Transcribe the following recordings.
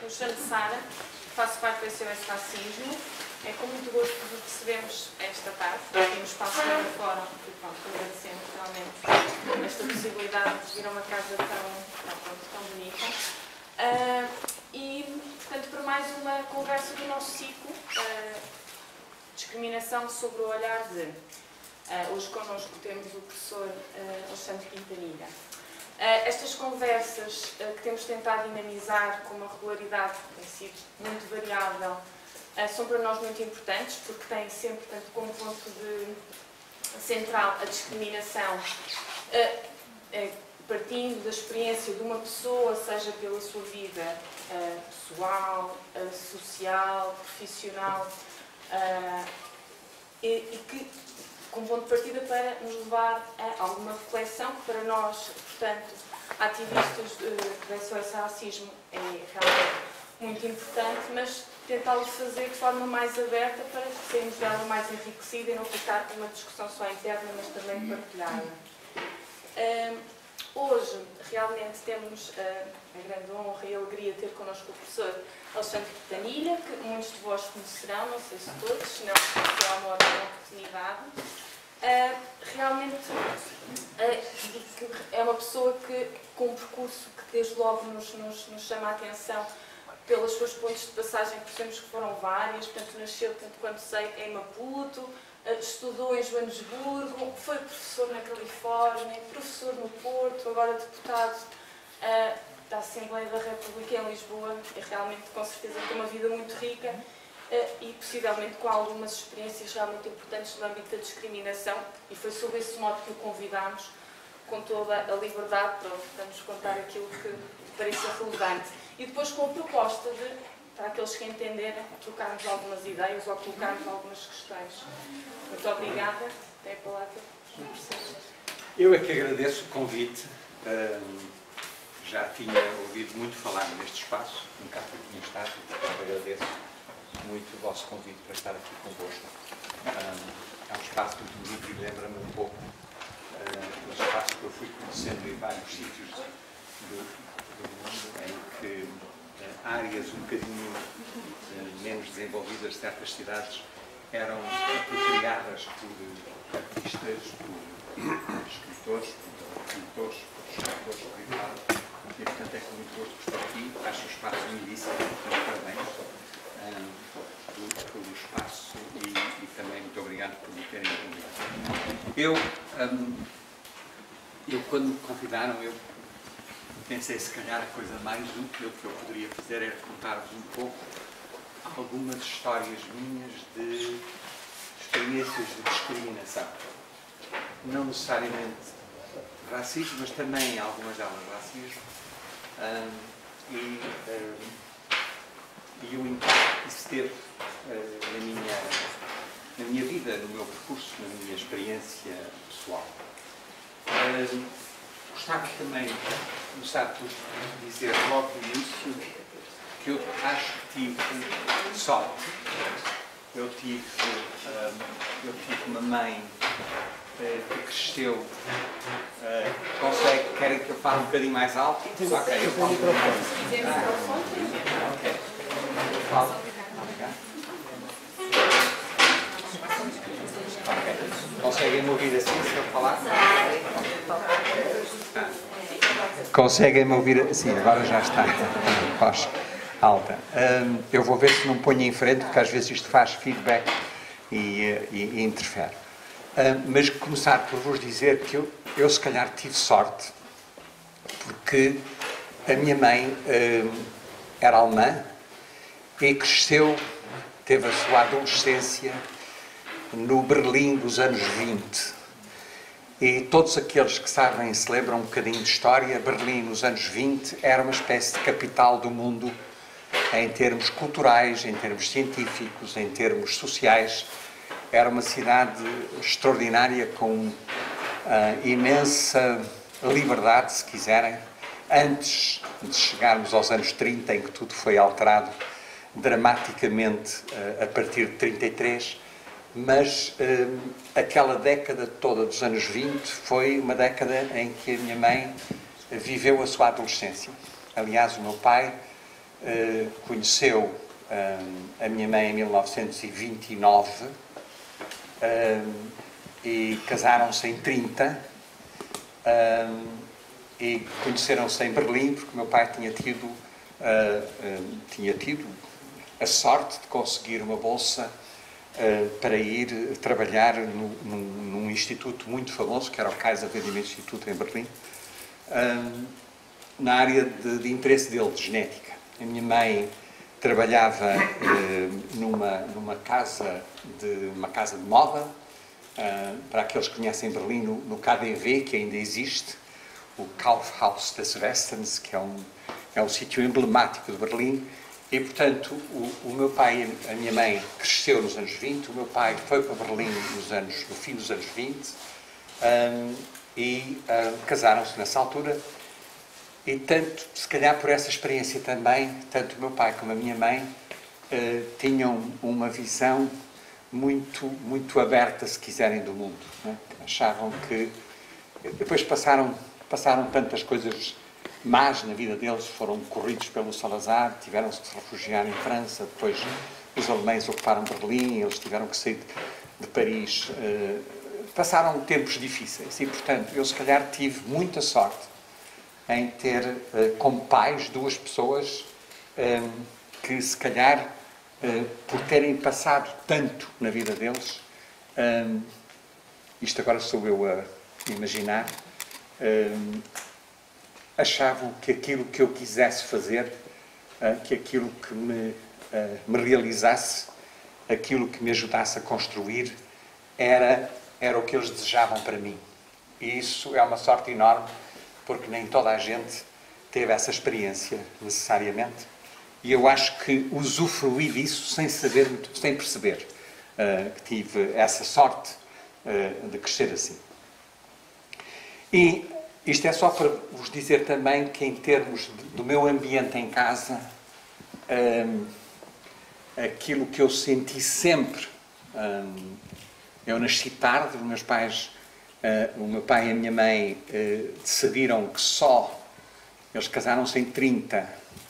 Eu chamo Sara, faço parte do SOS Racismo. É com muito gosto que vos recebemos esta tarde, aqui no espaço da Fórum, e pronto, agradecemos realmente esta possibilidade de vir a uma casa tão bonita. E, portanto, para mais uma conversa do nosso ciclo, discriminação sobre o olhar de. Hoje connosco temos o professor Alexandre Quintanilha. Estas conversas que temos tentado dinamizar com uma regularidade que tem sido muito variável são para nós muito importantes, porque têm sempre, portanto, como ponto central a discriminação, partindo da experiência de uma pessoa, seja pela sua vida pessoal, social, profissional, e que, como ponto de partida para nos levar a alguma reflexão, que para nós, portanto, ativistas do SOS Racismo, é realmente muito importante, mas tentá-lo fazer de forma mais aberta para sermos de algo mais enriquecida e não ficar com uma discussão só interna, mas também partilhada. Hoje, realmente, temos a grande honra e a alegria de ter connosco o professor Alexandre Quintanilha, que muitos de vós conhecerão, não sei se todos, se não, será uma ótima oportunidade. Realmente é uma pessoa com um percurso que desde logo nos chama a atenção pelas suas pontes de passagem, que percebemos que foram várias. Portanto, nasceu, tanto quanto sei, em Maputo, estudou em Joanesburgo, foi professor na Califórnia, professor no Porto, agora deputado da Assembleia da República em Lisboa. E realmente, com certeza, tem uma vida muito rica e possivelmente com algumas experiências realmente importantes no âmbito da discriminação, e foi sob esse modo que o convidámos, com toda a liberdade, para nos contar aquilo que pareça relevante. E depois com a proposta de, para aqueles que entenderem, trocarmos algumas ideias ou colocarmos algumas questões. Muito obrigada. Tem a palavra. Eu é que agradeço o convite. Já tinha ouvido muito falar neste espaço, nunca tinha estado, e portanto agradeço muito o vosso convite para estar aqui convosco. É um espaço muito bonito e lembra-me um pouco do espaço que eu fui conhecendo em vários sítios do mundo, em que áreas um bocadinho menos desenvolvidas de certas cidades eram apropriadas por artistas, por escritores, por pintores, por escritores privados, e portanto é com muito gosto que estou aqui. Acho o espaço lindíssimo, portanto parabéns pelo espaço e também muito obrigado por me terem convidado. Eu quando me convidaram, eu pensei, se calhar a coisa mais útil que eu poderia fazer era contar-vos um pouco algumas histórias minhas de experiências de discriminação. Não necessariamente racismo, mas também algumas delas racismo. E o impacto que isso teve na minha vida, no meu percurso, na minha experiência pessoal. Gostava também de começar por dizer logo no início que eu acho que tive sorte. Eu tive uma mãe que cresceu. Querem que eu fale um bocadinho mais alto? Ok, eu falo um bocadinho mais alto. Ok. Conseguem-me ouvir assim, se eu falar? Conseguem-me ouvir assim? Agora já está. Voz alta. Eu vou ver se não ponho em frente, porque às vezes isto faz feedback e interfere. Mas começar por vos dizer que eu se calhar tive sorte, porque a minha mãe era alemã e cresceu, teve a sua adolescência no Berlim dos anos 20. E todos aqueles que sabem e se lembram um bocadinho de história, Berlim nos anos 20 era uma espécie de capital do mundo em termos culturais, em termos científicos, em termos sociais. Era uma cidade extraordinária, com imensa liberdade, se quiserem, antes de chegarmos aos anos 30, em que tudo foi alterado dramaticamente a partir de 33, mas aquela década toda dos anos 20 foi uma década em que a minha mãe viveu a sua adolescência. Aliás, o meu pai conheceu a minha mãe em 1929 e casaram-se em 30 e conheceram-se em Berlim, porque o meu pai tinha tido a sorte de conseguir uma bolsa para ir trabalhar num instituto muito famoso, que era o Kaiser Wilhelm Institute em Berlim, na área de interesse dele, de genética. A minha mãe trabalhava numa casa de moda, para aqueles que conhecem Berlim, no KaDeWe, que ainda existe, o Kaufhaus des Westens, que é um sítio emblemático de Berlim. E, portanto, o meu pai e a minha mãe cresceu nos anos 20, o meu pai foi para Berlim no fim dos anos 20 e casaram-se nessa altura. E tanto, se calhar por essa experiência também, tanto o meu pai como a minha mãe tinham uma visão muito aberta, se quiserem, do mundo. Não é? Achavam que... Depois passaram tantas coisas más na vida deles, foram corridos pelo Salazar, tiveram-se de se refugiar em França, depois os alemães ocuparam Berlim, eles tiveram que sair de Paris. Passaram tempos difíceis e, portanto, eu se calhar tive muita sorte em ter como pais duas pessoas que se calhar, por terem passado tanto na vida deles, isto agora sou eu a imaginar, achavam que aquilo que eu quisesse fazer, que aquilo que me realizasse, aquilo que me ajudasse a construir, era o que eles desejavam para mim. E isso é uma sorte enorme, porque nem toda a gente teve essa experiência, necessariamente. E eu acho que usufruí disso sem perceber que tive essa sorte de crescer assim. E isto é só para vos dizer também que, em termos do meu ambiente em casa, aquilo que eu senti sempre, eu nasci tarde, os meus pais, o meu pai e a minha mãe decidiram que eles casaram-se em 30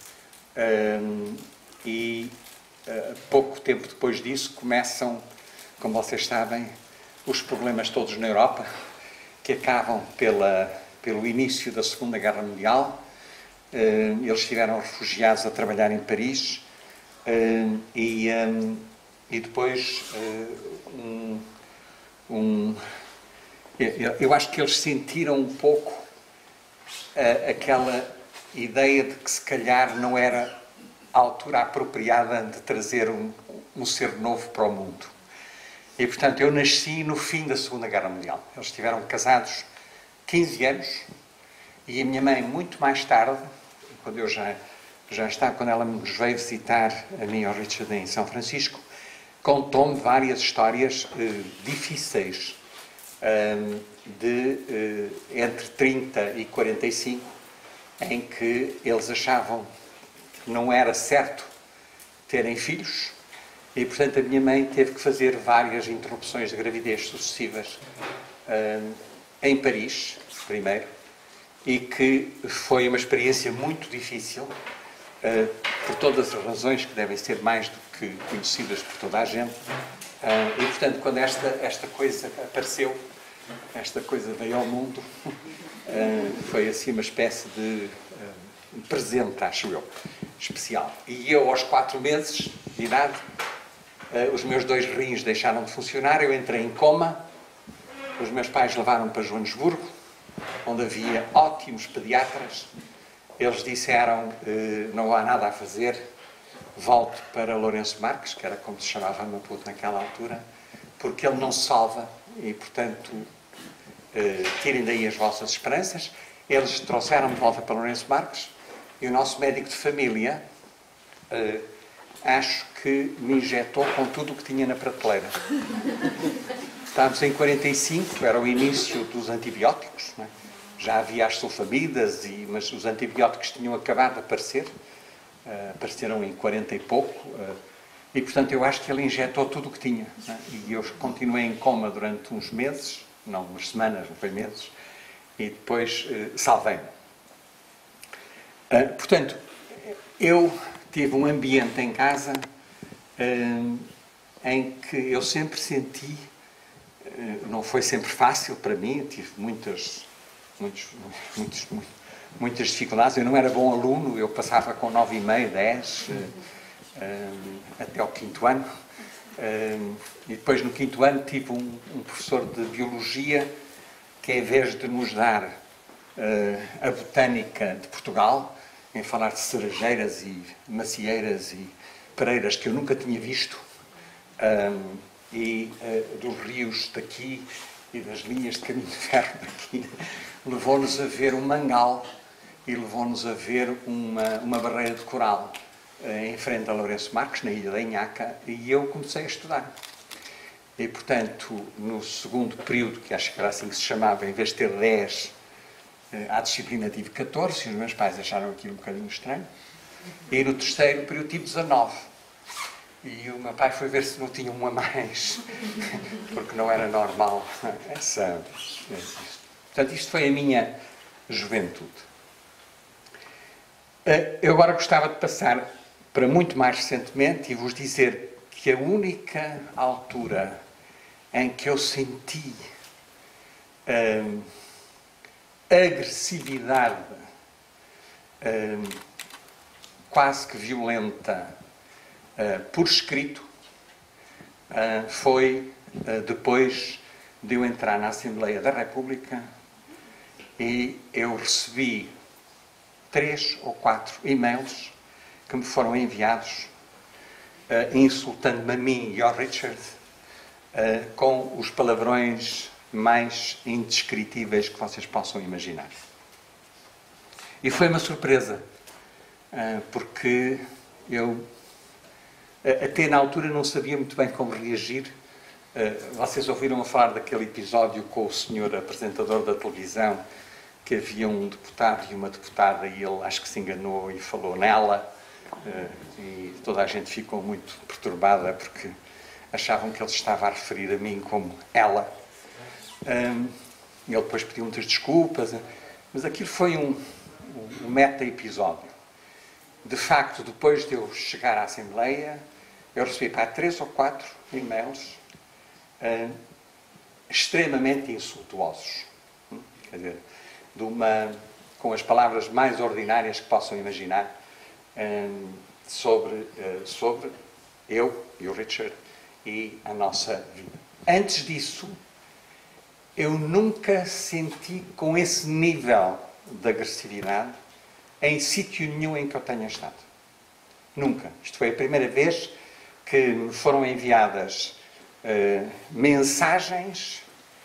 e pouco tempo depois disso começam, como vocês sabem, os problemas todos na Europa, que acabam pelo início da Segunda Guerra Mundial. Eles estiveram refugiados a trabalhar em Paris e depois eu acho que eles sentiram um pouco aquela ideia de que se calhar não era a altura apropriada de trazer um ser novo para o mundo. E, portanto, eu nasci no fim da Segunda Guerra Mundial. Eles estiveram casados 15 anos e a minha mãe, muito mais tarde, quando eu já estava, quando ela nos veio visitar, a mim e ao Richard, em São Francisco, contou-me várias histórias difíceis entre 30 e 45, em que eles achavam que não era certo terem filhos. E, portanto, a minha mãe teve que fazer várias interrupções de gravidez sucessivas em Paris, primeiro, e que foi uma experiência muito difícil, por todas as razões que devem ser mais do que conhecidas por toda a gente. E, portanto, quando esta coisa apareceu, esta coisa veio ao mundo, foi assim uma espécie de presente, acho eu, especial. E eu, aos 4 meses de idade, os meus 2 rins deixaram de funcionar, eu entrei em coma, os meus pais levaram-me para Joanesburgo, onde havia ótimos pediatras. Eles disseram, não há nada a fazer, volte para Lourenço Marques, que era como se chamava Maputo naquela altura, porque ele não se salva e, portanto, tirem daí as vossas esperanças. Eles trouxeram-me de volta para Lourenço Marques e o nosso médico de família, acho que me injetou com tudo o que tinha na prateleira. Estávamos em 45, era o início dos antibióticos, não é? Já havia as sulfamidas, mas os antibióticos tinham acabado de aparecer, apareceram em 40 e pouco, e portanto eu acho que ele injetou tudo o que tinha, não é? E eu continuei em coma durante uns meses, não umas semanas, não foi meses, e depois salvei-me. Portanto, eu tive um ambiente em casa em que eu sempre senti, não foi sempre fácil para mim, tive muitas dificuldades. Eu não era bom aluno, eu passava com 9,5, 10, até ao 5º ano. E depois no 5º ano tive um professor de Biologia que, em vez de nos dar a botânica de Portugal, em falar de cerejeiras e macieiras e pereiras que eu nunca tinha visto, e dos rios daqui e das linhas de caminho de ferro daqui, levou-nos a ver um mangal e levou-nos a ver uma barreira de coral em frente a Lourenço Marques, na Ilha da Inhaca, e eu comecei a estudar. E, portanto, no segundo período, que acho que era assim que se chamava, em vez de ter 10, à disciplina tive 14, e os meus pais acharam aquilo um bocadinho estranho. E no terceiro período tive 19. E o meu pai foi ver se não tinha um a mais, porque não era normal Portanto, isto foi a minha juventude. Eu agora gostava de passar para muito mais recentemente e vos dizer que a única altura em que eu senti agressividade quase que violenta por escrito foi depois de eu entrar na Assembleia da República e eu recebi 3 ou 4 e-mails que me foram enviados insultando-me a mim e ao Richard com os palavrões mais indescritíveis que vocês possam imaginar. E foi uma surpresa, porque eu até na altura não sabia muito bem como reagir. Vocês ouviram a falar daquele episódio com o senhor apresentador da televisão, que havia um deputado e uma deputada e ele acho que se enganou e falou nela, e toda a gente ficou muito perturbada porque achavam que ele estava a referir a mim como ela. Ele depois pediu muitas desculpas, mas aquilo foi um meta-episódio. De facto, depois de eu chegar à Assembleia, eu recebi 3 ou 4 e-mails extremamente insultuosos. Quer dizer, com as palavras mais ordinárias que possam imaginar, sobre eu e o Richard e a nossa vida. Antes disso, eu nunca senti com esse nível de agressividade em sítio nenhum em que eu tenha estado. Nunca. Isto foi a primeira vez que me foram enviadas mensagens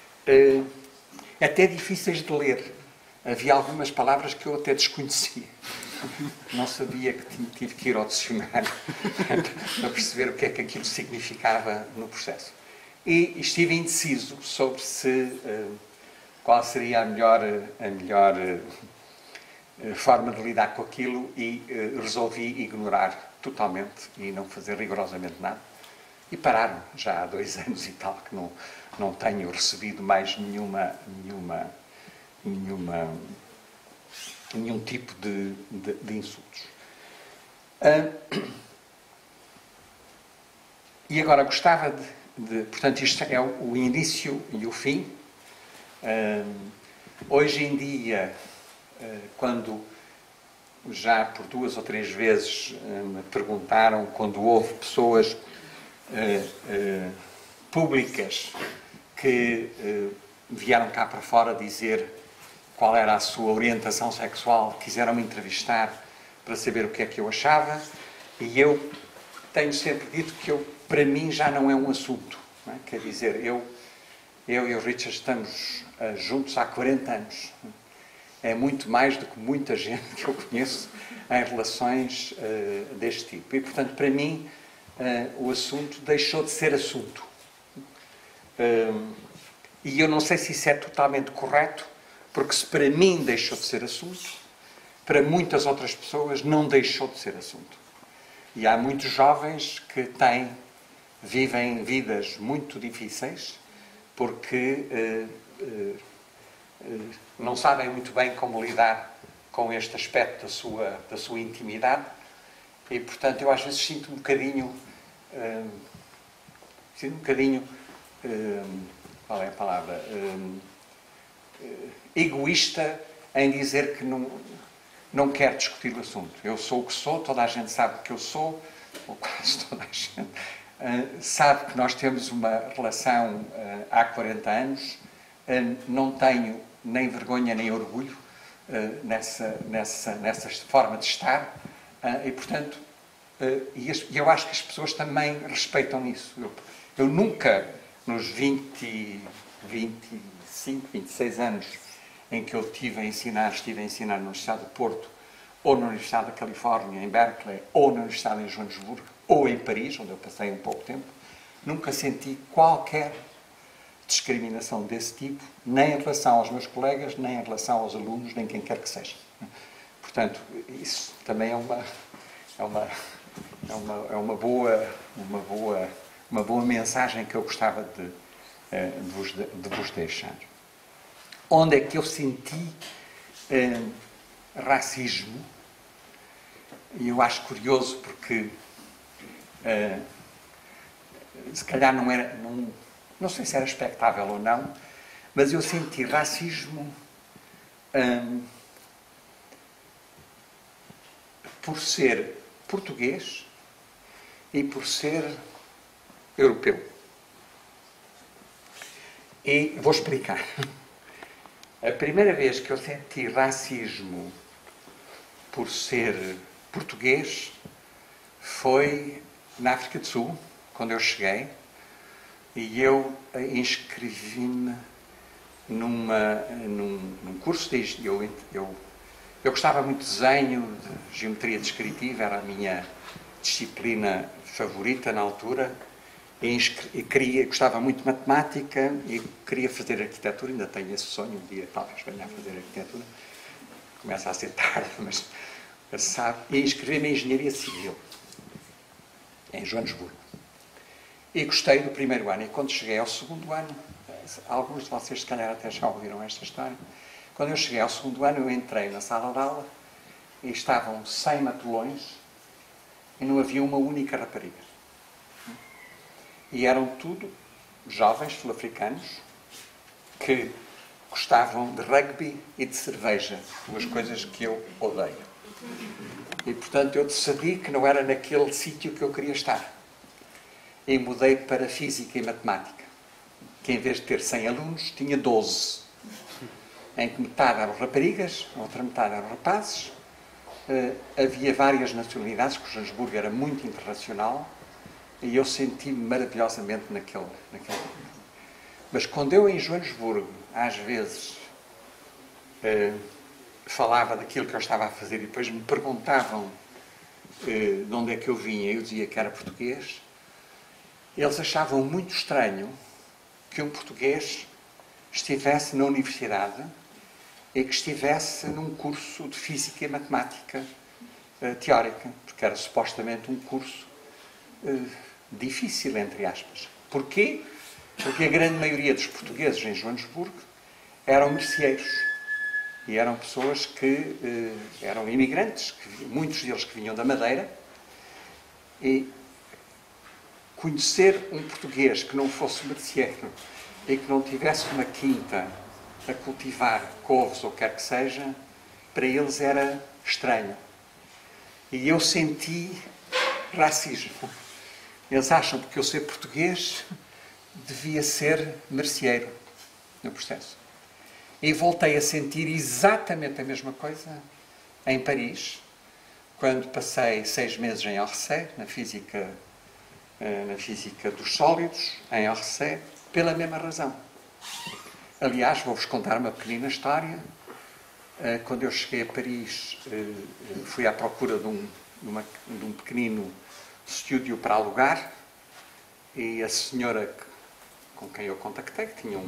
até difíceis de ler. Havia algumas palavras que eu até desconhecia. Não sabia que tive que ir ao dicionário para perceber o que é que aquilo significava no processo. E estive indeciso sobre qual seria a melhor forma de lidar com aquilo e resolvi ignorar totalmente e não fazer rigorosamente nada. E pararam já há 2 anos e tal que não tenho recebido mais nenhum tipo de insultos. E agora gostava portanto, isto é o início e o fim. Hoje em dia, quando já por 2 ou 3 vezes me perguntaram, quando houve pessoas públicas que vieram cá para fora dizer qual era a sua orientação sexual, quiseram me entrevistar para saber o que é que eu achava, e eu tenho sempre dito que para mim já não é um assunto. Não é? Quer dizer, eu e o Richard estamos juntos há 40 anos. É muito mais do que muita gente que eu conheço em relações deste tipo. E, portanto, para mim, o assunto deixou de ser assunto. E eu não sei se isso é totalmente correto, porque se para mim deixou de ser assunto, para muitas outras pessoas não deixou de ser assunto. E há muitos jovens que vivem vidas muito difíceis porque não sabem muito bem como lidar com este aspecto da sua intimidade E, portanto, eu às vezes sinto um bocadinho... qual é a palavra? Egoísta em dizer que não quero discutir o assunto. Eu sou o que sou, toda a gente sabe que eu sou, ou quase toda a gente, sabe que nós temos uma relação há 40 anos, não tenho nem vergonha nem orgulho nessa forma de estar, e, portanto, eu acho que as pessoas também respeitam isso. Eu nunca, nos 25, 26 anos em que eu estive a ensinar na Universidade do Porto, ou na Universidade da Califórnia, em Berkeley, ou na Universidade em Joanesburgo, ou em Paris, onde eu passei um pouco tempo, nunca senti qualquer discriminação desse tipo, nem em relação aos meus colegas, nem em relação aos alunos, nem quem quer que seja. Portanto, isso também é uma boa mensagem que eu gostava de vos deixar. Onde é que eu senti racismo? E eu acho curioso porque se calhar não sei se era expectável ou não, mas eu senti racismo por ser português e por ser europeu. E vou explicar. A primeira vez que eu senti racismo por ser português foi na África do Sul, quando eu cheguei, e eu inscrevi-me num curso de... Eu gostava muito de desenho, de geometria descritiva, era a minha disciplina favorita na altura, gostava muito de matemática e queria fazer arquitetura, ainda tenho esse sonho, um dia talvez venha a fazer arquitetura, começa a ser tarde, mas sabe, e inscrevi-me em Engenharia Civil, em Joanesburgo. E gostei do primeiro ano, e quando cheguei ao segundo ano, alguns de vocês se calhar até já ouviram esta história, quando eu cheguei ao segundo ano eu entrei na sala de aula e estavam 100 matulões e não havia uma única rapariga. E eram tudo jovens sul-africanos que gostavam de rugby e de cerveja, duas coisas que eu odeio. E, portanto, eu decidi que não era naquele sítio que eu queria estar. E mudei para Física e Matemática, que em vez de ter 100 alunos, tinha 12. Em que metade eram raparigas, a outra metade eram rapazes. Havia várias nacionalidades, porque o Joanesburgo era muito internacional, e eu senti-me maravilhosamente naquele. Mas quando eu em Joanesburgo, às vezes, falava daquilo que eu estava a fazer e depois me perguntavam de onde é que eu vinha e eu dizia que era português, eles achavam muito estranho que um português estivesse na universidade e que estivesse num curso de Física e Matemática teórica, porque era supostamente um curso difícil, entre aspas. Porquê? Porque a grande maioria dos portugueses em Joanesburgo eram merceeiros e eram pessoas que eram imigrantes, muitos deles que vinham da Madeira, e conhecer um português que não fosse merceeiro e que não tivesse uma quinta a cultivar couves ou quer que seja, para eles era estranho. E eu senti racismo. Eles acham que porque eu ser português devia ser merceeiro no processo. E voltei a sentir exatamente a mesma coisa em Paris, quando passei 6 meses em Orsay, na física dos sólidos, em Orsay, pela mesma razão. Aliás, vou-vos contar uma pequenina história. Quando eu cheguei a Paris, fui à procura de um pequenino estúdio para alugar, e a senhora com quem eu contactei, que tinha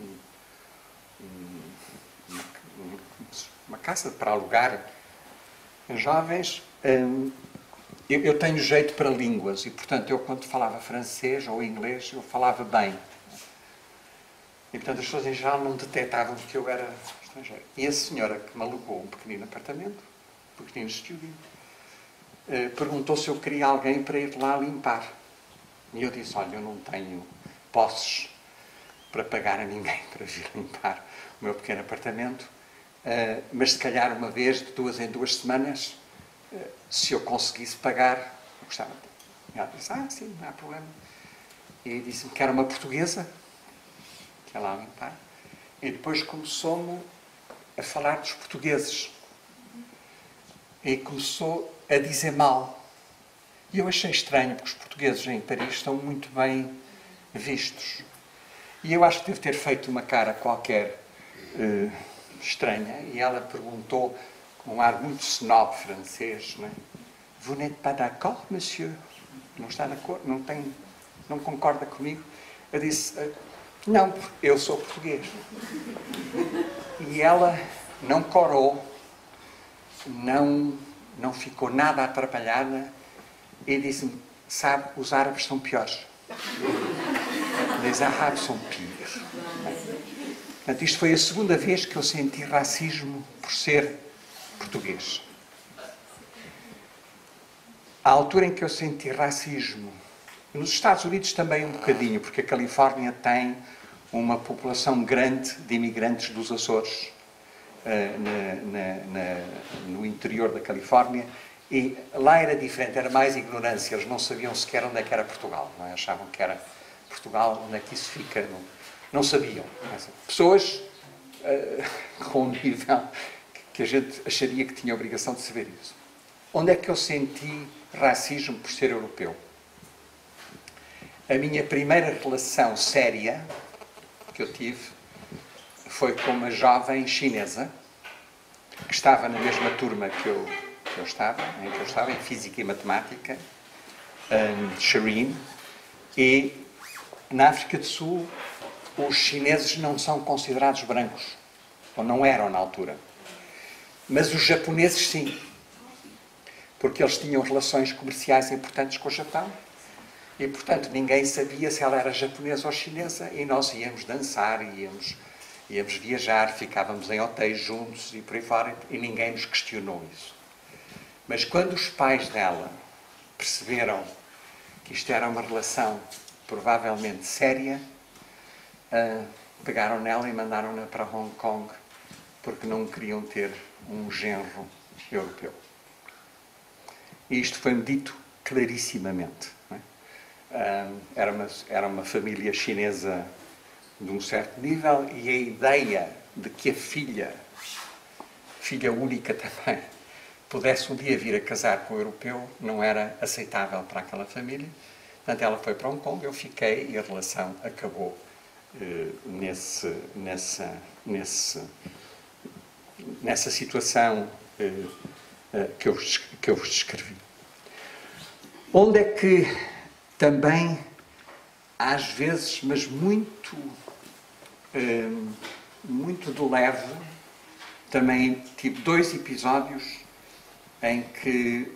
uma casa para alugar jovens, eu tenho jeito para línguas e, portanto, eu quando falava francês ou inglês, eu falava bem. E, portanto, as pessoas em geral não detectavam que eu era estrangeiro. E a senhora que me alugou um pequenino apartamento, um pequenino estúdio, perguntou se eu queria alguém para ir lá limpar. E eu disse, olha, eu não tenho posses para pagar a ninguém para vir limpar o meu pequeno apartamento, mas se calhar uma vez, de 2 em 2 semanas, se eu conseguisse pagar, eu gostava. E ela disse, sim, não há problema. E disse-me que era uma portuguesa, que ia lá limpar. E depois começou-me a falar dos portugueses. E começou a dizer mal. E eu achei estranho, porque os portugueses em Paris estão muito bem vistos. E eu acho que devo ter feito uma cara qualquer estranha. E ela perguntou, com um ar muito snob francês, não é? Vous n'êtes pas d'accord, monsieur? Não está de acordo? Não concorda comigo? Eu disse, não, eu sou português. E ela não corou, não ficou nada atrapalhada e disse-me, sabe, os árabes são piores. Les arabes são pires. Portanto, isto foi a segunda vez que eu senti racismo por ser português. A altura em que eu senti racismo, nos Estados Unidos também um bocadinho, porque a Califórnia tem uma população grande de imigrantes dos Açores, no interior da Califórnia, e lá era diferente, era mais ignorância, eles não sabiam sequer onde é que era Portugal, não é? Achavam que era Portugal, onde é que isso fica, não sabiam. Pessoas com um nível que a gente acharia que tinha a obrigação de saber isso. Onde é que eu senti racismo por ser europeu? A minha primeira relação séria que eu tive foi com uma jovem chinesa que estava na mesma turma que eu estava, em Física e Matemática, Shireen, e na África do Sul os chineses não são considerados brancos, ou não eram na altura, mas os japoneses sim, porque eles tinham relações comerciais importantes com o Japão e, portanto, ninguém sabia se ela era japonesa ou chinesa e nós íamos dançar, íamos viajar, ficávamos em hotéis juntos e por aí fora e ninguém nos questionou isso. Mas quando os pais dela perceberam que isto era uma relação provavelmente séria, pegaram nela e mandaram-na para Hong Kong porque não queriam ter um genro europeu. E isto foi-me dito clarissimamente. Não é? Era uma família chinesa de um certo nível e a ideia de que a filha única também, pudesse um dia vir a casar com um europeu não era aceitável para aquela família. Portanto, ela foi para Hong Kong, eu fiquei e a relação acabou nessa situação que eu vos descrevi. Onde é que também, às vezes, mas muito de leve, também tive 2 episódios em que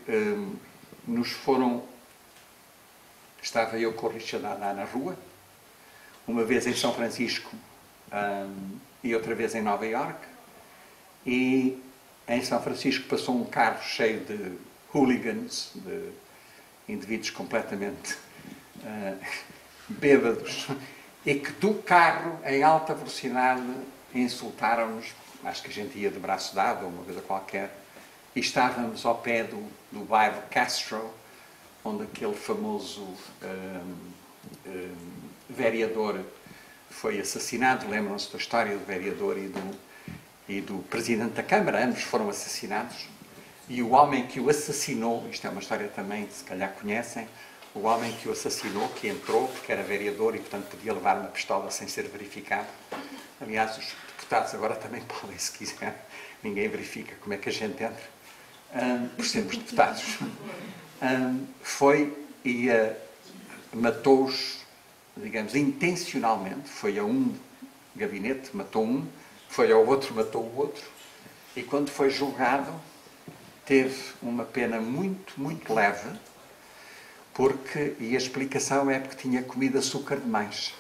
estava eu com o Richard a andar na rua, uma vez em São Francisco e outra vez em Nova Iorque, e em São Francisco passou um carro cheio de hooligans, de indivíduos completamente bêbados, e que do carro, em alta velocidade, insultaram-nos, acho que a gente ia de braço dado ou uma coisa qualquer, e estávamos ao pé do bairro Castro, onde aquele famoso vereador foi assassinado. Lembram-se da história do vereador e do presidente da Câmara, ambos foram assassinados, e o homem que o assassinou, isto é uma história também que se calhar conhecem, o homem que o assassinou, que entrou, porque era vereador e portanto podia levar uma pistola sem ser verificado. Aliás, os deputados agora também podem, se quiser, ninguém verifica como é que a gente entra, por sermos deputados. Foi e matou-os, digamos, intencionalmente. Foi a um gabinete, matou um, foi ao outro, matou o outro, e quando foi julgado teve uma pena muito, muito leve, e a explicação é porque tinha comido açúcar demais.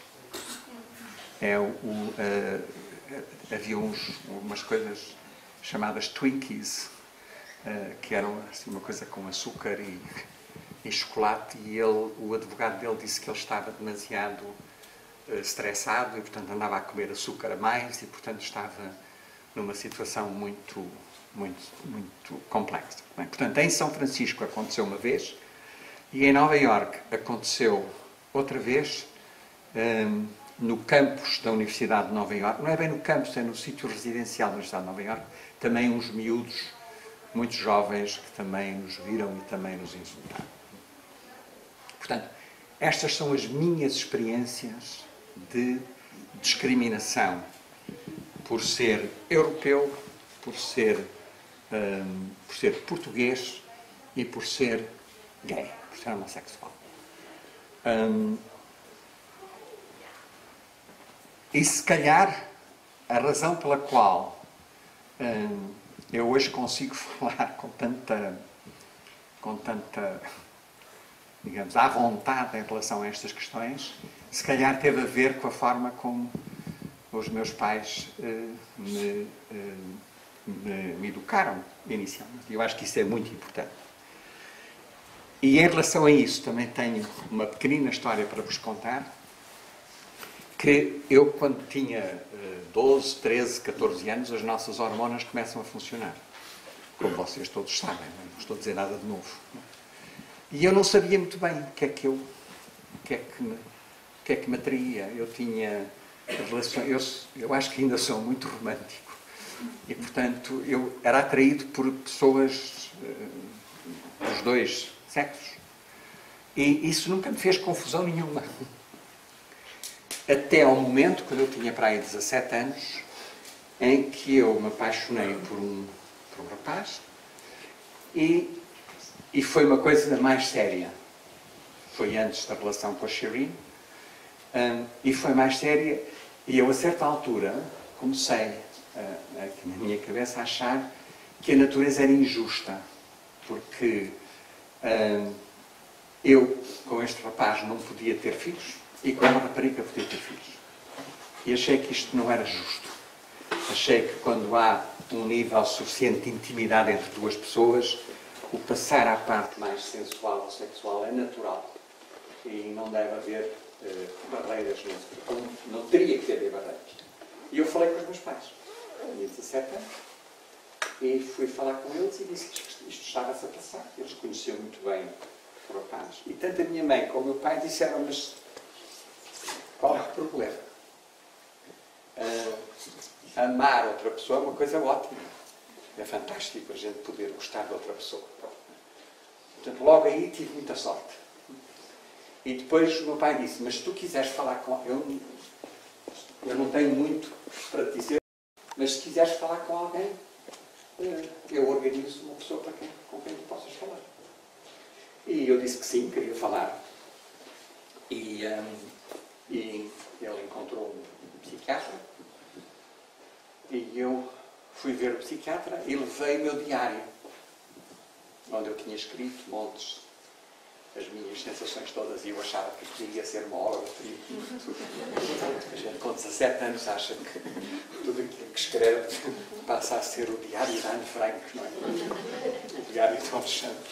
Havia umas coisas chamadas Twinkies, que era assim, uma coisa com açúcar e chocolate, e o advogado dele disse que ele estava demasiado estressado e, portanto, andava a comer açúcar a mais e, portanto, estava numa situação muito complexa. Bem, portanto, em São Francisco aconteceu uma vez e em Nova Iorque aconteceu outra vez, no campus da Universidade de Nova Iorque, não é bem no campus, é no sítio residencial da Universidade de Nova Iorque, também uns miúdos, muito jovens, que também nos viram e também nos insultaram. Portanto, estas são as minhas experiências de discriminação por ser europeu, por ser português e por ser gay, por ser homossexual. E se calhar a razão pela qual eu hoje consigo falar com tanta, digamos, à vontade em relação a estas questões, se calhar teve a ver com a forma como os meus pais me educaram inicialmente. Eu acho que isso é muito importante. E em relação a isso também tenho uma pequenina história para vos contar, que eu, quando tinha 12, 13, 14 anos, as nossas hormonas começam a funcionar. Como vocês todos sabem, não estou a dizer nada de novo. E eu não sabia muito bem o que é que me atraía. Eu tinha relações... Eu acho que ainda sou muito romântico. E, portanto, eu era atraído por pessoas dos dois sexos. E isso nunca me fez confusão nenhuma. Até ao momento, quando eu tinha para aí 17 anos, em que eu me apaixonei por um rapaz e foi uma coisa mais séria. Foi antes da relação com a Shireen, e foi mais séria, e eu a certa altura comecei aqui na minha cabeça a achar que a natureza era injusta, porque eu com este rapaz não podia ter filhos e com uma rapariga podia ter filhos. E achei que isto não era justo. Achei que quando há um nível suficiente de intimidade entre duas pessoas, o passar à parte mais sensual ou sexual é natural. E não deve haver barreiras nesse ponto. Não teria que haver barreiras. E eu falei com os meus pais. Tinha 17 anos. E fui falar com eles e disse que isto estava-se a passar. Eles conheciam muito bem o rapaz. E tanto a minha mãe como o meu pai disseram, mas qual é o problema? Amar outra pessoa é uma coisa ótima. É fantástico a gente poder gostar de outra pessoa. Portanto, logo aí tive muita sorte. E depois o meu pai disse, mas se tu quiseres falar com... Eu não tenho muito para te dizer, mas se quiseres falar com alguém, eu organizo uma pessoa com quem tu possas falar. E eu disse que sim, queria falar. E ele encontrou um psiquiatra. E eu fui ver o psiquiatra e levei o meu diário, onde eu tinha escrito montes, as minhas sensações todas, e eu achava que podia ser uma obra. A gente com 17 anos acha que tudo aquilo que escreve passa a ser o diário de Anne Frank, não é? O diário de Alexandre.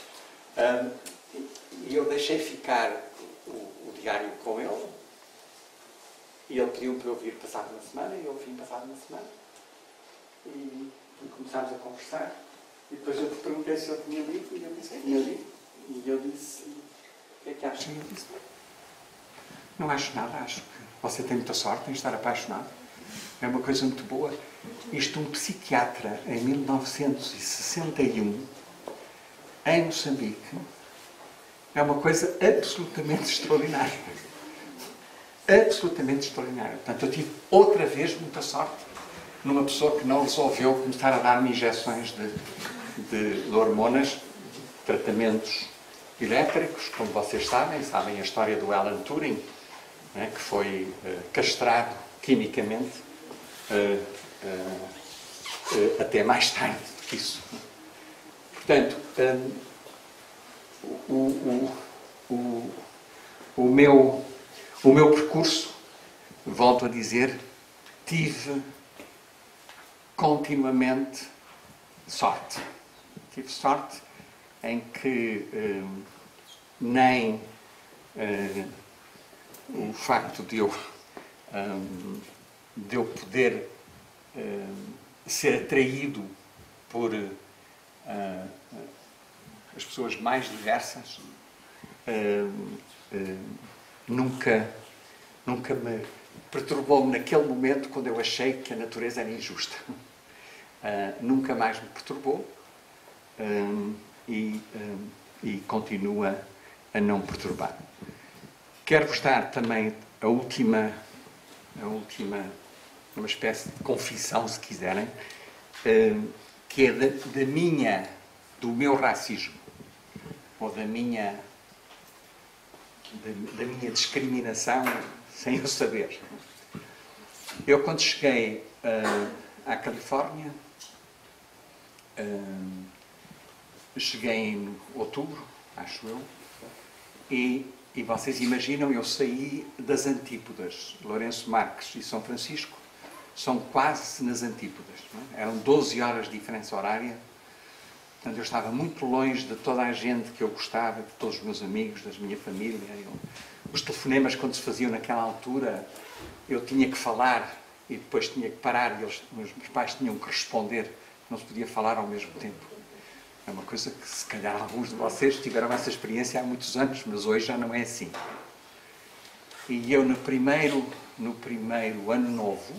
E eu deixei ficar o diário com ele, e ele pediu para eu vir passado uma semana, e eu vim passado uma semana. E começámos a conversar. E depois eu perguntei se ele tinha lido, e ele disse que tinha lido. E eu disse, o que é que acha? E ele disse, não acho nada, acho que você tem muita sorte em estar apaixonado. É uma coisa muito boa. Isto, um psiquiatra, em 1961, em Moçambique, é uma coisa absolutamente extraordinária. Absolutamente extraordinária. Portanto, eu tive outra vez muita sorte numa pessoa que não resolveu começar a dar-me injeções de hormonas, tratamentos elétricos, como vocês sabem a história do Alan Turing, né, que foi castrado quimicamente até mais tarde do que isso. Portanto, o meu percurso, volto a dizer, tive continuamente sorte. Tive sorte em que nem o facto de eu poder ser atraído por as pessoas mais diversas nunca me perturbou-me naquele momento quando eu achei que a natureza era injusta. Nunca mais me perturbou e continua a não perturbar. Quero-vos dar também uma espécie de confissão, se quiserem, que é do meu racismo, ou da minha discriminação sem eu saber. Eu, quando cheguei à Califórnia, cheguei em outubro, acho eu, e vocês imaginam, eu saí das antípodas. Lourenço Marques e São Francisco são quase nas antípodas. Não é? Eram 12 horas de diferença horária. Portanto, eu estava muito longe de toda a gente que eu gostava, de todos os meus amigos, da minha família. Os telefonemas, quando se faziam naquela altura, eu tinha que falar e depois tinha que parar e os meus pais tinham que responder. Não se podia falar ao mesmo tempo. É uma coisa que, se calhar, alguns de vocês tiveram essa experiência há muitos anos, mas hoje já não é assim. E eu, no primeiro ano novo,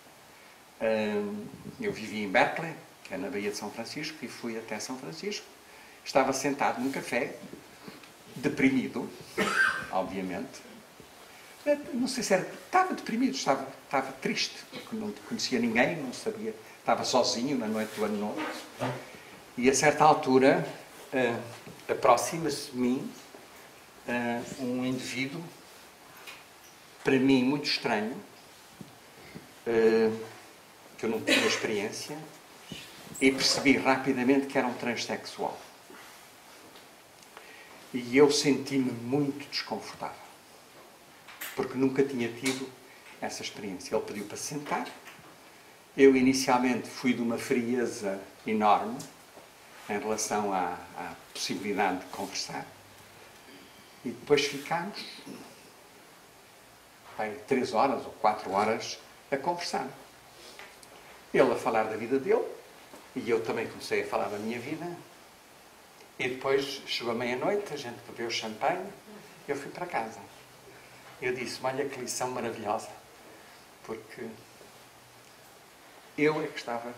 eu vivi em Berkeley, que é na Baía de São Francisco, e fui até São Francisco. Estava sentado num café, deprimido, obviamente. Não sei se era... Estava deprimido, estava triste, porque não conhecia ninguém, não sabia... Estava sozinho na noite do ano novo. E a certa altura, aproxima-se de mim um indivíduo, para mim muito estranho, que eu não tinha experiência, e percebi rapidamente que era um transexual. E eu senti-me muito desconfortável, porque nunca tinha tido essa experiência. Ele pediu para se sentar. Eu, inicialmente, fui de uma frieza enorme em relação à possibilidade de conversar. E depois ficámos 3 horas ou 4 horas a conversar. Ele a falar da vida dele, e eu também comecei a falar da minha vida. E depois chegou a meia-noite, a gente bebeu champanhe, e eu fui para casa. Eu disse, olha que lição maravilhosa, porque eu é que estava...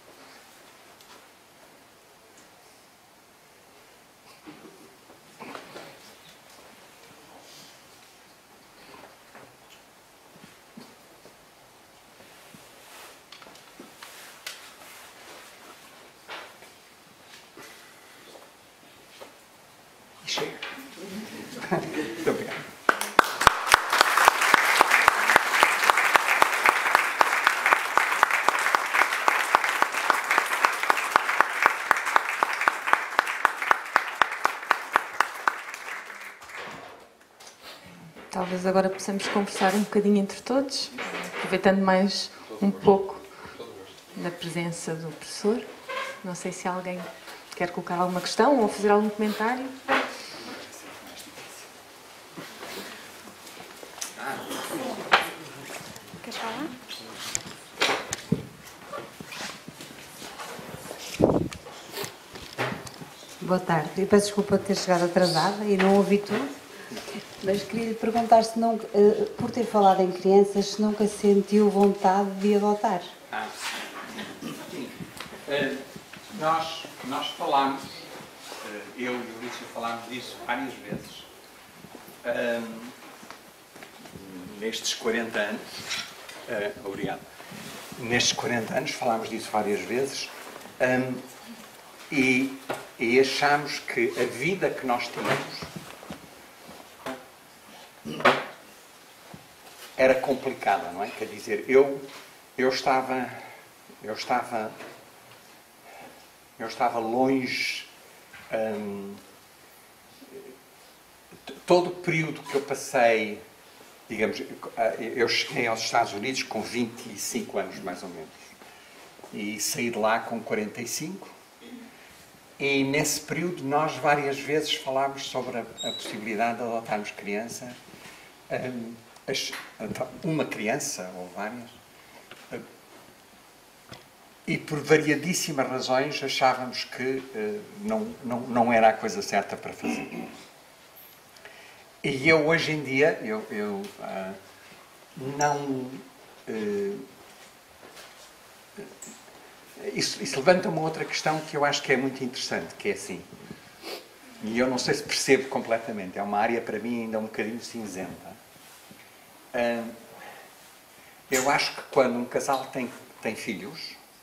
E chega. Muito obrigado. Talvez agora possamos conversar um bocadinho entre todos, aproveitando mais um pouco da presença do professor. Não sei se alguém quer colocar alguma questão ou fazer algum comentário. Queres falar? Boa tarde. Eu peço desculpa de ter chegado atrasada e não ouvi tudo. Mas queria lhe perguntar se não, por ter falado em crianças, se nunca sentiu vontade de adotar. Sim. Nós falámos, eu e o Lício falámos disso várias vezes. Nestes 40 anos, obrigado. Nestes 40 anos falámos disso várias vezes e achámos que a vida que nós tínhamos era complicada, não é? Quer dizer, eu estava longe. Todo o período que eu passei, digamos, eu cheguei aos Estados Unidos com 25 anos, mais ou menos, e saí de lá com 45. E nesse período nós várias vezes falámos sobre a possibilidade de adotarmos criança, uma criança ou várias, e por variadíssimas razões achávamos que não era a coisa certa para fazer. E eu hoje em dia, isso levanta uma outra questão que eu acho que é muito interessante, que é assim, e eu não sei se percebo completamente, é uma área para mim ainda um bocadinho cinzenta. Eu acho que quando um casal tem filhos,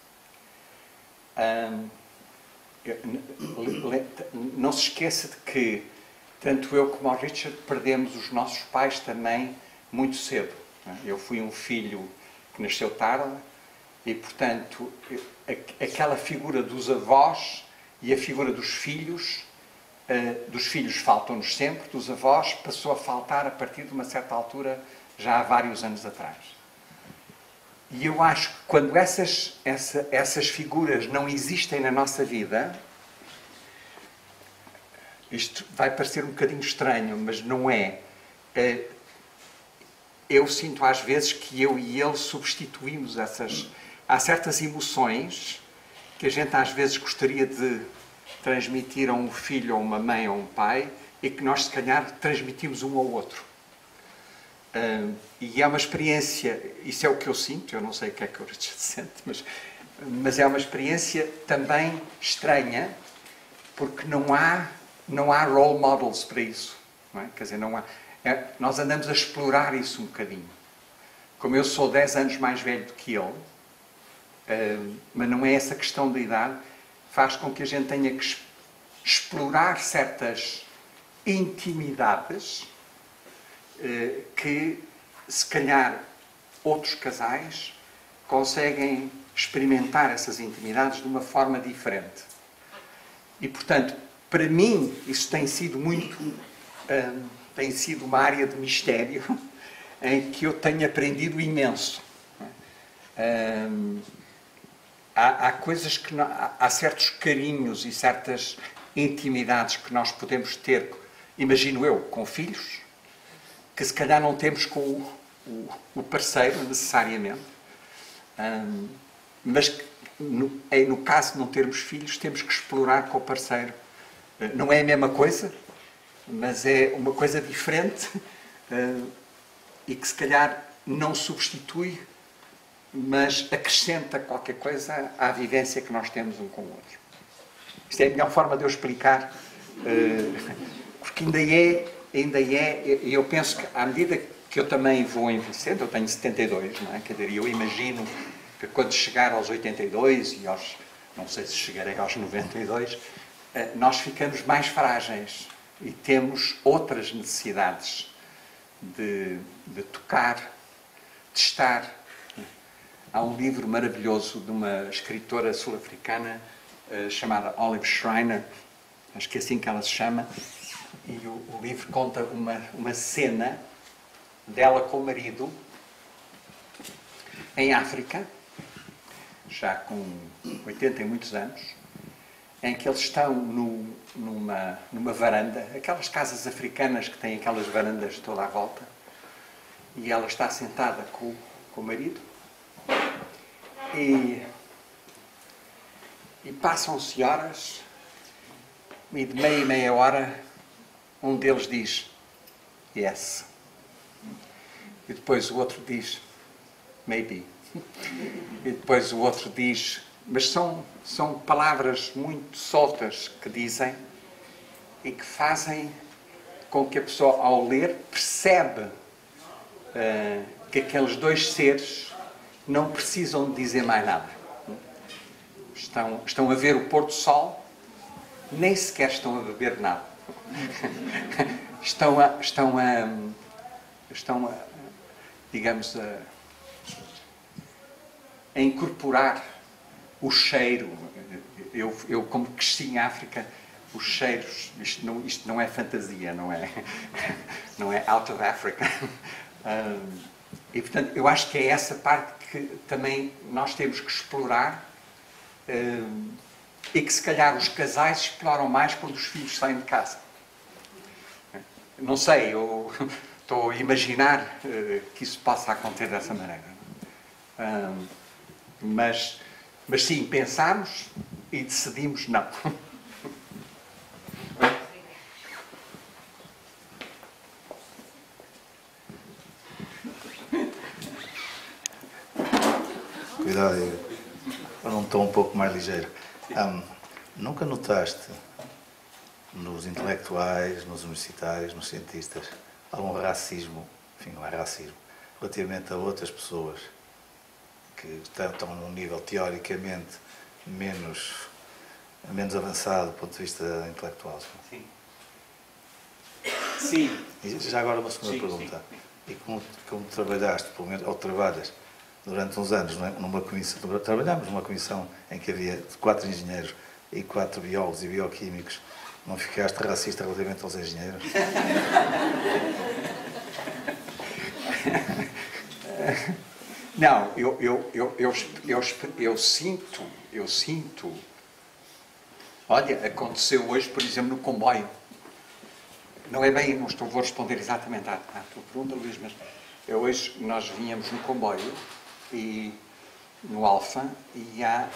não se esqueça de que tanto eu como o Richard perdemos os nossos pais também muito cedo. Eu fui um filho que nasceu tarde e, portanto, aquela figura dos avós e a figura dos filhos faltam-nos sempre, dos avós passou a faltar a partir de uma certa altura, já há vários anos atrás. E eu acho que quando essas figuras não existem na nossa vida, isto vai parecer um bocadinho estranho, mas não é. Eu sinto às vezes que eu e ele substituímos há certas emoções que a gente às vezes gostaria de transmitir a um filho, ou uma mãe, ou um pai, e que nós se calhar transmitimos um ao outro. E é uma experiência, isso é o que eu sinto, eu não sei o que é que o Richard sente, mas é uma experiência também estranha, porque não há role models para isso. Não é? Quer dizer, nós andamos a explorar isso um bocadinho. Como eu sou 10 anos mais velho do que ele, mas não é essa questão da idade, faz com que a gente tenha que explorar certas intimidades que, se calhar, outros casais conseguem experimentar essas intimidades de uma forma diferente. E, portanto, para mim, isso tem sido tem sido uma área de mistério em que eu tenho aprendido imenso. Há coisas que há certos carinhos e certas intimidades que nós podemos ter, imagino eu, com filhos, que se calhar não temos com o parceiro necessariamente, mas que, no caso de não termos filhos, temos que explorar com o parceiro. Não é a mesma coisa, mas é uma coisa diferente e que se calhar não substitui, mas acrescenta qualquer coisa à vivência que nós temos um com o outro. Isto é a melhor forma de eu explicar, porque ainda é, e eu penso que à medida que eu também vou envelhecendo, eu tenho 72, não é? Quer dizer, eu imagino que quando chegar aos 82 e não sei se chegarei aos 92, nós ficamos mais frágeis e temos outras necessidades de tocar, de estar. Há um livro maravilhoso de uma escritora sul-africana chamada Olive Schreiner, acho que é assim que ela se chama, e o livro conta uma cena dela com o marido em África, já com 80 e muitos anos, em que eles estão numa varanda, aquelas casas africanas que têm aquelas varandas toda à volta, e ela está sentada com o marido, e passam-se horas, e de meia em meia hora, um deles diz, yes. E depois o outro diz, maybe. E depois o outro diz, mas são palavras muito soltas que dizem e que fazem com que a pessoa, ao ler, percebe que aqueles dois seres não precisam de dizer mais nada. Estão a ver o pôr do sol, nem sequer estão a beber nada. Estão a digamos, a incorporar o cheiro. Eu como cresci em África, os cheiros, isto não é fantasia, não é out of Africa. E, portanto, eu acho que é essa parte que também nós temos que explorar e que se calhar os casais exploram mais quando os filhos saem de casa. Não sei, eu estou a imaginar que isso possa acontecer dessa maneira. Mas sim, pensámos e decidimos não. Cuidado, para um tom um pouco mais ligeiro. Nunca notaste nos intelectuais, nos universitários, nos cientistas, algum racismo, enfim, não é racismo, relativamente a outras pessoas que estão num nível teoricamente menos avançado do ponto de vista intelectual? Sim. Sim. E já agora uma segunda pergunta. Sim. E como trabalhaste, pelo menos, ou trabalhas, durante uns anos, numa comissão, trabalhámos numa comissão em que havia 4 engenheiros e 4 biólogos e bioquímicos, não ficaste racista relativamente aos engenheiros? Não, eu sinto. Olha, aconteceu hoje, por exemplo, no comboio. Não é bem, vou responder exatamente à tua pergunta, Luís, mas hoje nós vinhamos no comboio e no Alfa e há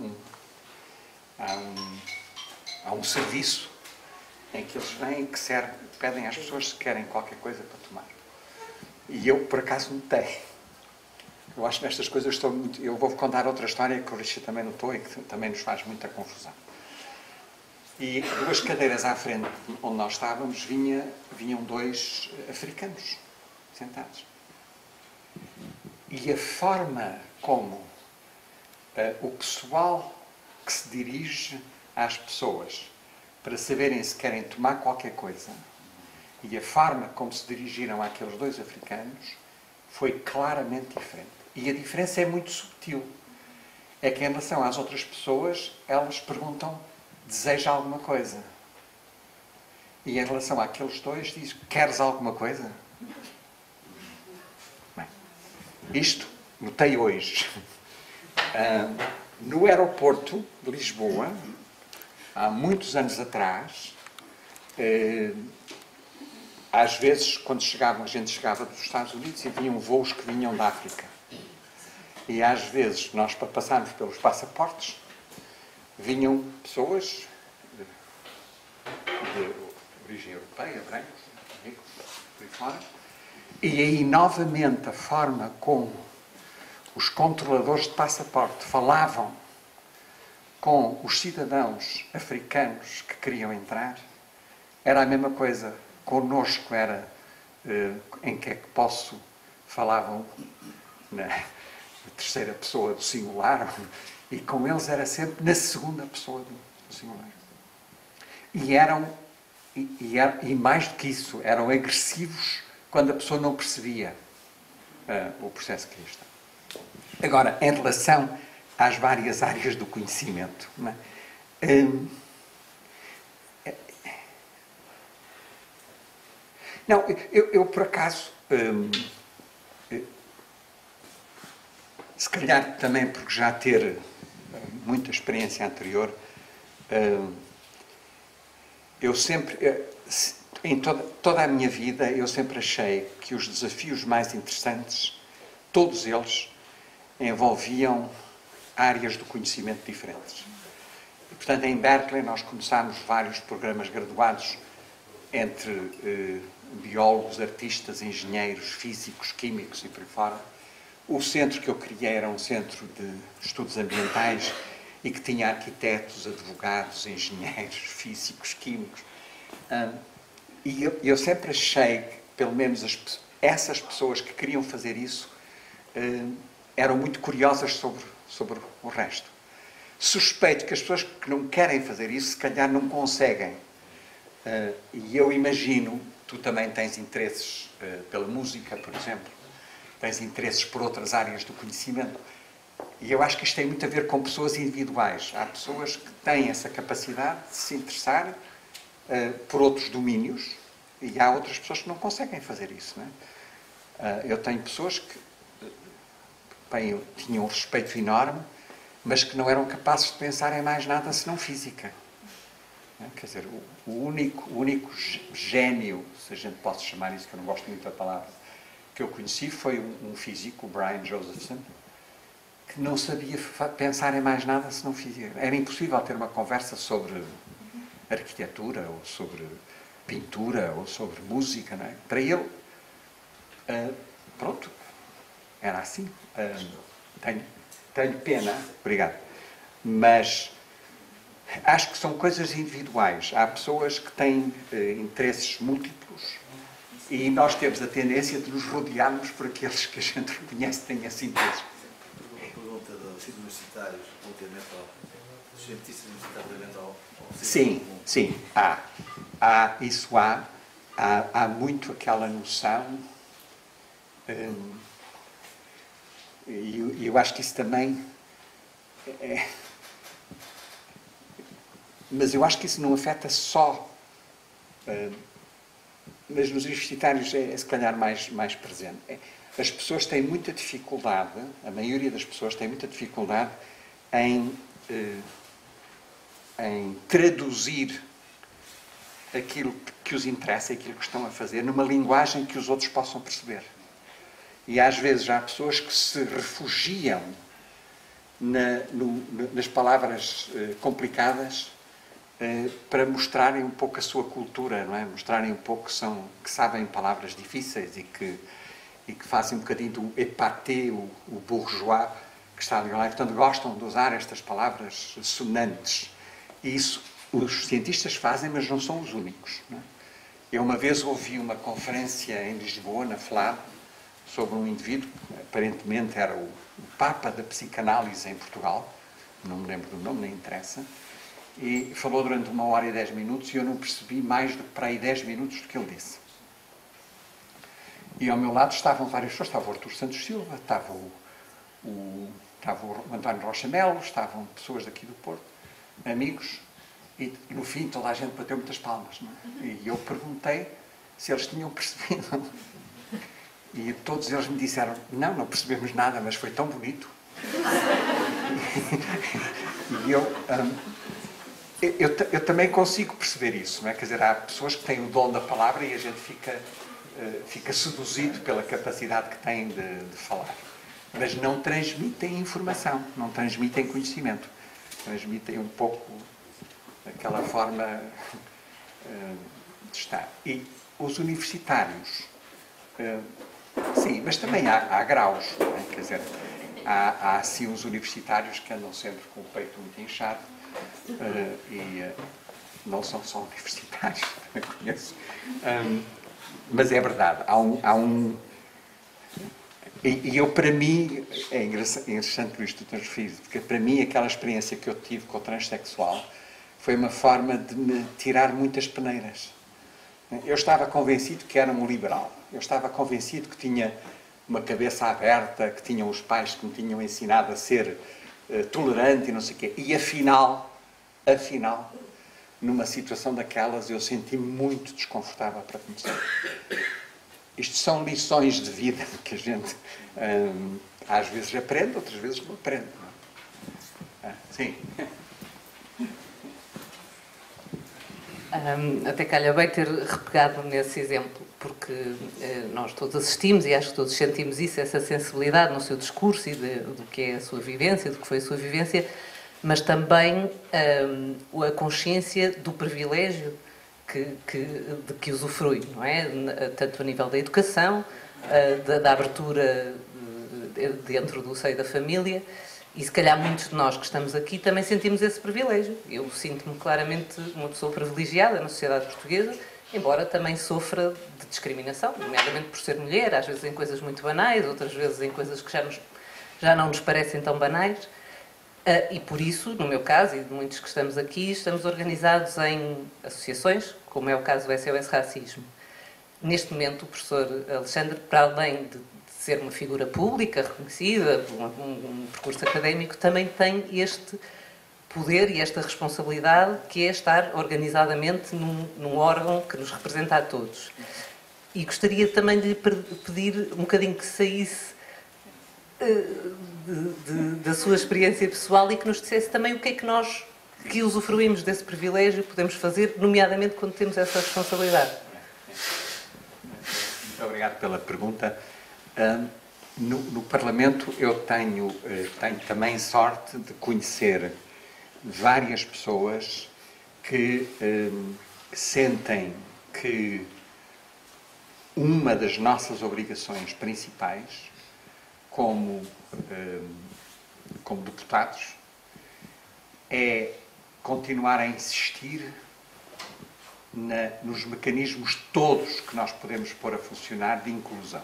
um serviço em que eles vêm que pedem às pessoas se querem qualquer coisa para tomar. E eu, por acaso, notei. Eu acho que nestas coisas estou muito... Eu vou contar outra história que o Richard também notou e que também nos faz muita confusão. E 2 cadeiras à frente onde nós estávamos vinham 2 africanos sentados. E a forma como o pessoal que se dirige às pessoas para saberem se querem tomar qualquer coisa e a forma como se dirigiram àqueles 2 africanos foi claramente diferente. E a diferença é muito subtil. É que em relação às outras pessoas, elas perguntam: deseja alguma coisa? E em relação àqueles 2, diz: queres alguma coisa? Bem, isto notei hoje. No aeroporto de Lisboa, há muitos anos atrás, às vezes, quando a gente chegava dos Estados Unidos e vinham voos que vinham da África. E às vezes, nós, para passarmos pelos passaportes, vinham pessoas de origem europeia, brancos, ricos, por aí fora. E aí, novamente, a forma como os controladores de passaporte falavam com os cidadãos africanos que queriam entrar, era a mesma coisa. Connosco era em que é que posso, falavam na terceira pessoa do singular, e com eles era sempre na segunda pessoa do singular. E mais do que isso, eram agressivos quando a pessoa não percebia o processo que aí está. Agora, em relação às várias áreas do conhecimento, não é? Não, eu por acaso, se calhar também porque já ter muita experiência anterior, eu sempre, em toda a minha vida, eu sempre achei que os desafios mais interessantes, todos eles, envolviam áreas do conhecimento diferentes. E, portanto, em Berkeley nós começámos vários programas graduados entre biólogos, artistas, engenheiros, físicos, químicos e por aí fora. O centro que eu criei era um centro de estudos ambientais e que tinha arquitetos, advogados, engenheiros, físicos, químicos. E eu sempre achei que, pelo menos, essas pessoas que queriam fazer isso eram muito curiosas sobre o resto. Suspeito que as pessoas que não querem fazer isso, se calhar não conseguem. E eu imagino, tu também tens interesses pela música, por exemplo, tens interesses por outras áreas do conhecimento. E eu acho que isto tem muito a ver com pessoas individuais. Há pessoas que têm essa capacidade de se interessar por outros domínios e há outras pessoas que não conseguem fazer isso. Não é? Eu tenho pessoas que tinham um respeito enorme mas que não eram capazes de pensar em mais nada senão física. Quer dizer, o único gênio, se a gente pode chamar isso, que eu não gosto muito da palavra, que eu conheci foi um físico, o Brian Josephson, que não sabia pensar em mais nada senão física. Era impossível ter uma conversa sobre arquitetura, ou sobre pintura, ou sobre música, não é? Para ele, pronto, era assim. Tenho pena, obrigado, mas acho que são coisas individuais. Há pessoas que têm interesses múltiplos e nós temos a tendência de nos rodearmos por aqueles que a gente reconhece que têm assim interesses. A pergunta dos universitários, relativamente aos cientistas universitários, relativamente ao Sim, há muito aquela noção, e eu acho que isso também mas eu acho que isso não afeta só, mas nos universitários é se calhar mais presente. As pessoas têm muita dificuldade, a maioria das pessoas tem muita dificuldade em traduzir aquilo que os interessa, aquilo que estão a fazer, numa linguagem que os outros possam perceber. E às vezes há pessoas que se refugiam nas palavras complicadas para mostrarem um pouco a sua cultura, não é? Mostrarem um pouco que sabem palavras difíceis e que fazem um bocadinho do épaté, o bourgeois, que está ali lá, e portanto gostam de usar estas palavras sonantes. E isso os cientistas fazem, mas não são os únicos. Não é? Eu uma vez ouvi uma conferência em Lisboa, na FLAB, sobre um indivíduo, aparentemente era o Papa da psicanálise em Portugal, não me lembro do nome, nem interessa, e falou durante 1 hora e 10 minutos e eu não percebi mais do que para aí 10 minutos do que ele disse. E ao meu lado estavam várias pessoas, estava o Artur Santos Silva, estava o António Rocha Melo, estavam pessoas daqui do Porto, amigos, e no fim toda a gente bateu muitas palmas. Não é? E eu perguntei se eles tinham percebido. E todos eles me disseram, não percebemos nada, mas foi tão bonito. E eu também consigo perceber isso, não é? Quer dizer, há pessoas que têm o dom da palavra e a gente fica seduzido pela capacidade que têm de falar. Mas não transmitem informação, não transmitem conhecimento. Transmitem um pouco aquela forma de estar. E os universitários, sim, mas também há graus, não é? Quer dizer, há sim os universitários que andam sempre com o peito muito inchado e não são só universitários, também conheço. Mas é verdade, e eu, para mim, é interessante isto que tu tens referido, porque para mim aquela experiência que eu tive com o transexual foi uma forma de me tirar muitas peneiras. Eu estava convencido que era um liberal, eu estava convencido que tinha uma cabeça aberta, que tinham os pais que me tinham ensinado a ser tolerante e não sei o quê, e afinal, numa situação daquelas eu senti-me muito desconfortável para começar. Isto são lições de vida que a gente às vezes aprende, outras vezes não aprende. Não é? Sim. Até calha bem ter repegado nesse exemplo, porque nós todos assistimos e acho que todos sentimos isso, essa sensibilidade no seu discurso e do que é a sua vivência, do que foi a sua vivência, mas também a consciência do privilégio de que usufrui, não é? Tanto a nível da educação, da abertura dentro do seio da família, e se calhar muitos de nós que estamos aqui também sentimos esse privilégio. Eu sinto-me claramente uma pessoa privilegiada na sociedade portuguesa, embora também sofra de discriminação, nomeadamente por ser mulher, às vezes em coisas muito banais, outras vezes em coisas que já não nos parecem tão banais. E por isso, no meu caso e de muitos que estamos aqui, estamos organizados em associações, como é o caso do SOS Racismo. Neste momento, o professor Alexandre, para além de ser uma figura pública, reconhecida, um percurso académico, também tem este poder e esta responsabilidade que é estar organizadamente num órgão que nos representa a todos. E gostaria também de lhe pedir um bocadinho que saísse da sua experiência pessoal e que nos dissesse também o que é que nós, que usufruímos desse privilégio, podemos fazer, nomeadamente quando temos essa responsabilidade. Muito obrigado pela pergunta. No Parlamento eu tenho também sorte de conhecer várias pessoas que sentem que uma das nossas obrigações principais como deputados é continuar a insistir nos mecanismos todos que nós podemos pôr a funcionar de inclusão.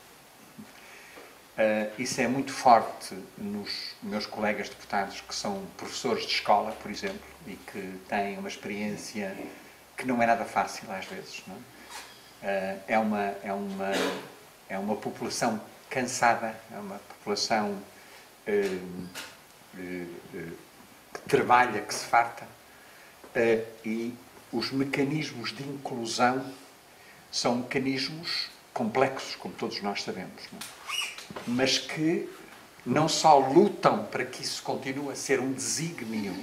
Isso é muito forte nos meus colegas deputados que são professores de escola, por exemplo, e que têm uma experiência que não é nada fácil às vezes. Não é? É uma população cansada, é uma população que trabalha, que se farta, e os mecanismos de inclusão são mecanismos complexos, como todos nós sabemos, não é? Mas que não só lutam para que isso continue a ser um desígnio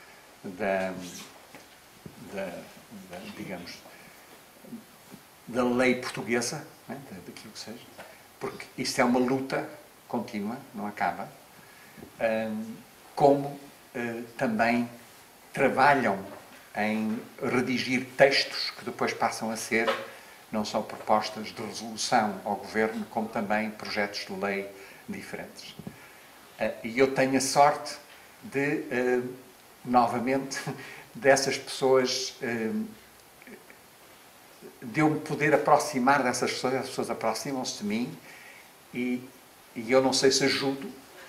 digamos, da lei portuguesa, não é? Daquilo que seja, porque isso é uma luta contínua, não acaba, como também trabalham em redigir textos que depois passam a ser não só propostas de resolução ao Governo, como também projetos de lei diferentes. E eu tenho a sorte de, novamente, dessas pessoas, de eu me poder aproximar dessas pessoas, as pessoas aproximam-se de mim e eu não sei se ajudo,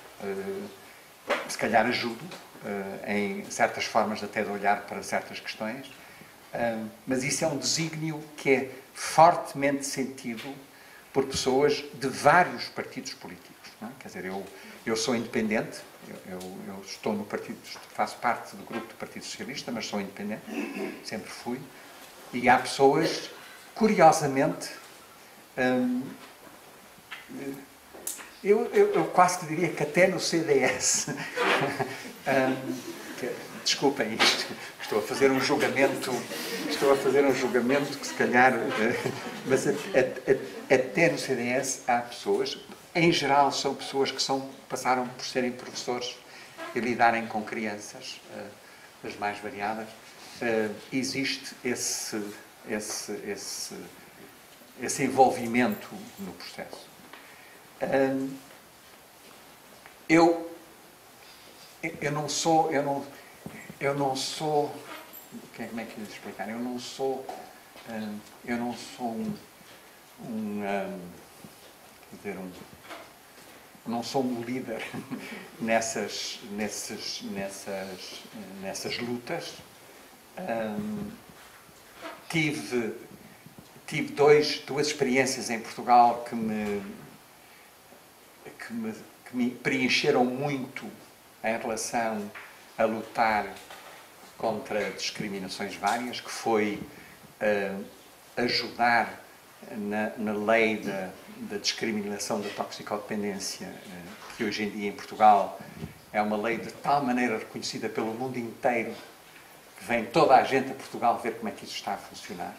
se calhar ajudo, em certas formas até de olhar para certas questões, mas isso é um desígnio que é fortemente sentido por pessoas de vários partidos políticos. Não é? Quer dizer, eu sou independente, eu estou no partido, faço parte do grupo do Partido Socialista, mas sou independente, sempre fui, e há pessoas, curiosamente, eu quase que diria que até no CDS, desculpem isto, estou a fazer um julgamento que se calhar, mas até no CDS há pessoas, em geral são pessoas que passaram por serem professores e lidarem com crianças, das mais variadas, existe esse envolvimento no processo. Eu não sou, como é que eu lhe explicar? Eu não sou não sou um líder nessas lutas. Tive duas experiências em Portugal que me preencheram muito em relação a lutar contra discriminações várias, que foi ajudar na lei da discriminação da toxicodependência, que hoje em dia em Portugal é uma lei de tal maneira reconhecida pelo mundo inteiro que vem toda a gente a Portugal ver como é que isso está a funcionar.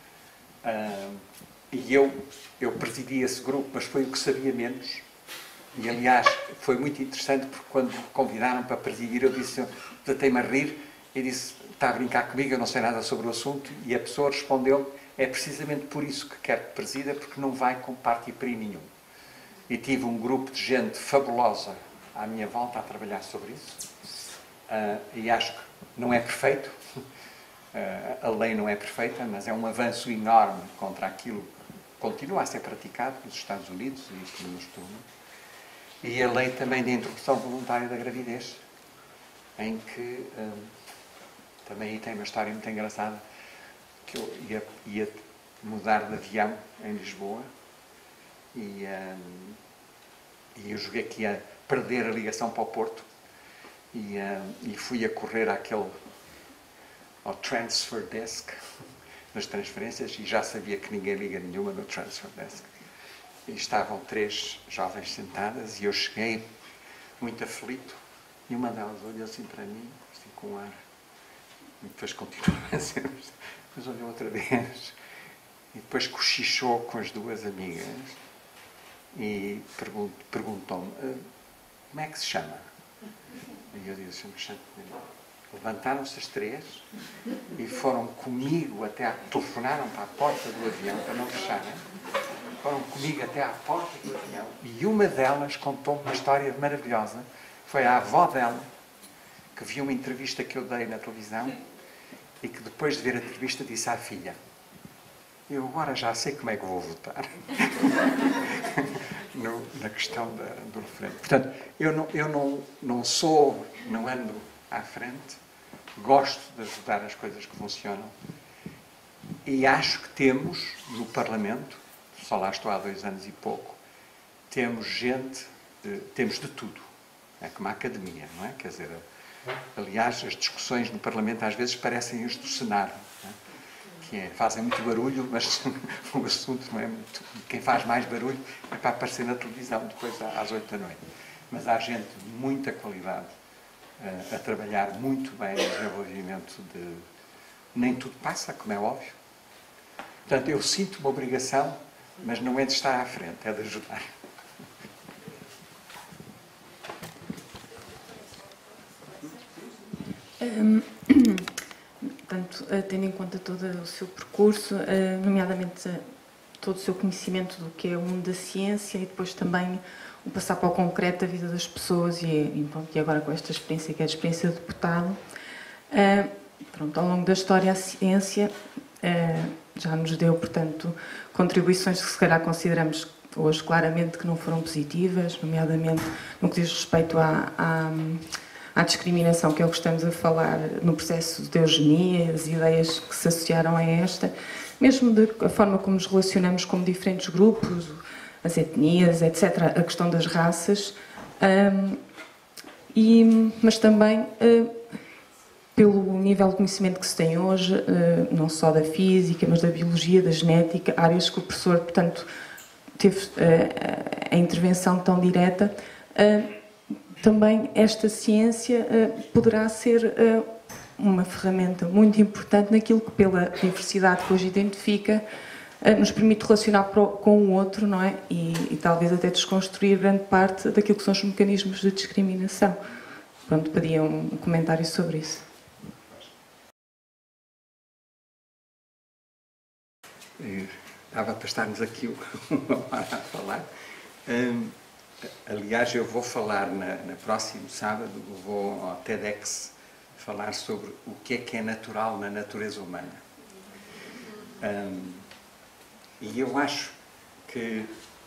E eu presidi esse grupo, mas foi o que sabia menos. E, aliás, foi muito interessante porque quando me convidaram para presidir, eu disse, tentei-me a rir e disse, está a brincar comigo, eu não sei nada sobre o assunto. E a pessoa respondeu, é precisamente por isso que quero que presida, porque não vai com parte e peri nenhum. E tive um grupo de gente fabulosa à minha volta a trabalhar sobre isso. E acho que não é perfeito, a lei não é perfeita, mas é um avanço enorme contra aquilo que continua a ser praticado nos Estados Unidos e aqui no Estado. E a lei também de interrupção voluntária da gravidez, em que também aí tem uma história muito engraçada, que eu ia mudar de avião em Lisboa e eu joguei que ia perder a ligação para o Porto e fui a correr ao transfer desk das transferências e já sabia que ninguém liga nenhuma no transfer desk. e estavam 3 jovens sentadas e eu cheguei muito aflito e uma delas olhou assim para mim, assim com um ar, e depois continuou a ser, depois olhou outra vez e depois cochichou com as 2 amigas e perguntou-me, como é que se chama? E eu disse, chamo-me. Levantaram-se as 3 e foram comigo telefonaram para a porta do avião, para não fecharem, foram comigo até à porta do avião e uma delas contou-me uma história maravilhosa. Foi a avó dela que viu uma entrevista que eu dei na televisão e que depois de ver a entrevista disse à filha, eu agora já sei como é que vou votar na questão do referendo. Portanto, eu não ando à frente, gosto de ajudar as coisas que funcionam e acho que temos no Parlamento, só lá estou há 2 anos e pouco, temos temos de tudo. É como a academia, não é? Quer dizer, aliás, as discussões no Parlamento às vezes parecem as do Senado, não é? Fazem muito barulho, mas o assunto não é muito... Quem faz mais barulho é para aparecer na televisão depois às 8 da noite. Mas há gente de muita qualidade a trabalhar muito bem no desenvolvimento de... Nem tudo passa, como é óbvio. Portanto, eu sinto uma obrigação, mas não é de estar à frente, é de ajudar. Portanto, tendo em conta todo o seu percurso, nomeadamente todo o seu conhecimento do que é o mundo da ciência e depois também o passar para o concreto da vida das pessoas e agora com esta experiência que é a experiência de deputado, ao longo da história a ciência já nos deu, portanto, contribuições que se calhar consideramos hoje claramente que não foram positivas, nomeadamente no que diz respeito à discriminação, que é o que estamos a falar no processo de eugenia, as ideias que se associaram a esta, mesmo a forma como nos relacionamos com diferentes grupos, as etnias, etc., a questão das raças, mas também pelo nível de conhecimento que se tem hoje, não só da física, mas da biologia, da genética, áreas que o professor, portanto, teve a intervenção tão direta. Também esta ciência poderá ser uma ferramenta muito importante naquilo que, pela diversidade que hoje identifica, nos permite relacionar com o outro, não é? E talvez até desconstruir grande parte daquilo que são os mecanismos de discriminação. Pronto, pedia um comentário sobre isso. Dava para estarmos aqui uma hora a falar. Aliás, eu vou falar no próximo sábado, vou ao TEDx falar sobre o que é natural na natureza humana. E eu acho que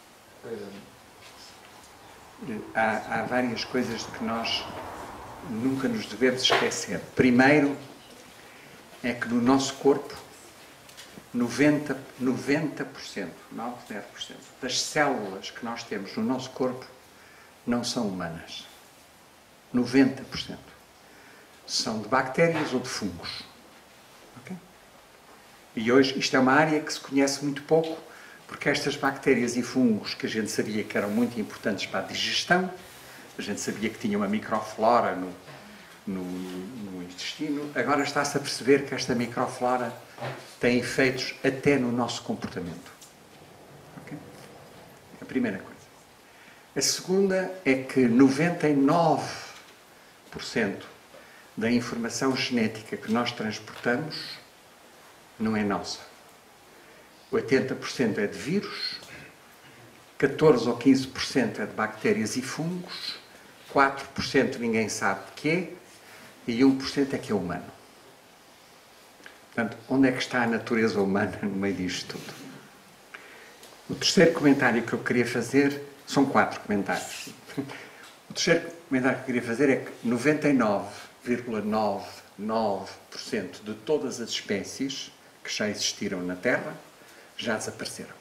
há várias coisas de que nós nunca nos devemos esquecer. Primeiro, é que no nosso corpo, 90%, 9-10% das células que nós temos no nosso corpo não são humanas. 90%. São de bactérias ou de fungos. Okay? E hoje isto é uma área que se conhece muito pouco, porque estas bactérias e fungos que a gente sabia que eram muito importantes para a digestão, a gente sabia que tinham uma microflora no intestino, agora está-se a perceber que esta microflora tem efeitos até no nosso comportamento. Okay? A primeira coisa. A segunda é que 99% da informação genética que nós transportamos não é nossa. 80% é de vírus, 14 ou 15% é de bactérias e fungos, 4% ninguém sabe de quê e 1% é que é humano. Portanto, onde é que está a natureza humana no meio disto tudo? O terceiro comentário que eu queria fazer, são 4 comentários. O terceiro comentário que eu queria fazer é que 99,99% de todas as espécies que já existiram na Terra já desapareceram.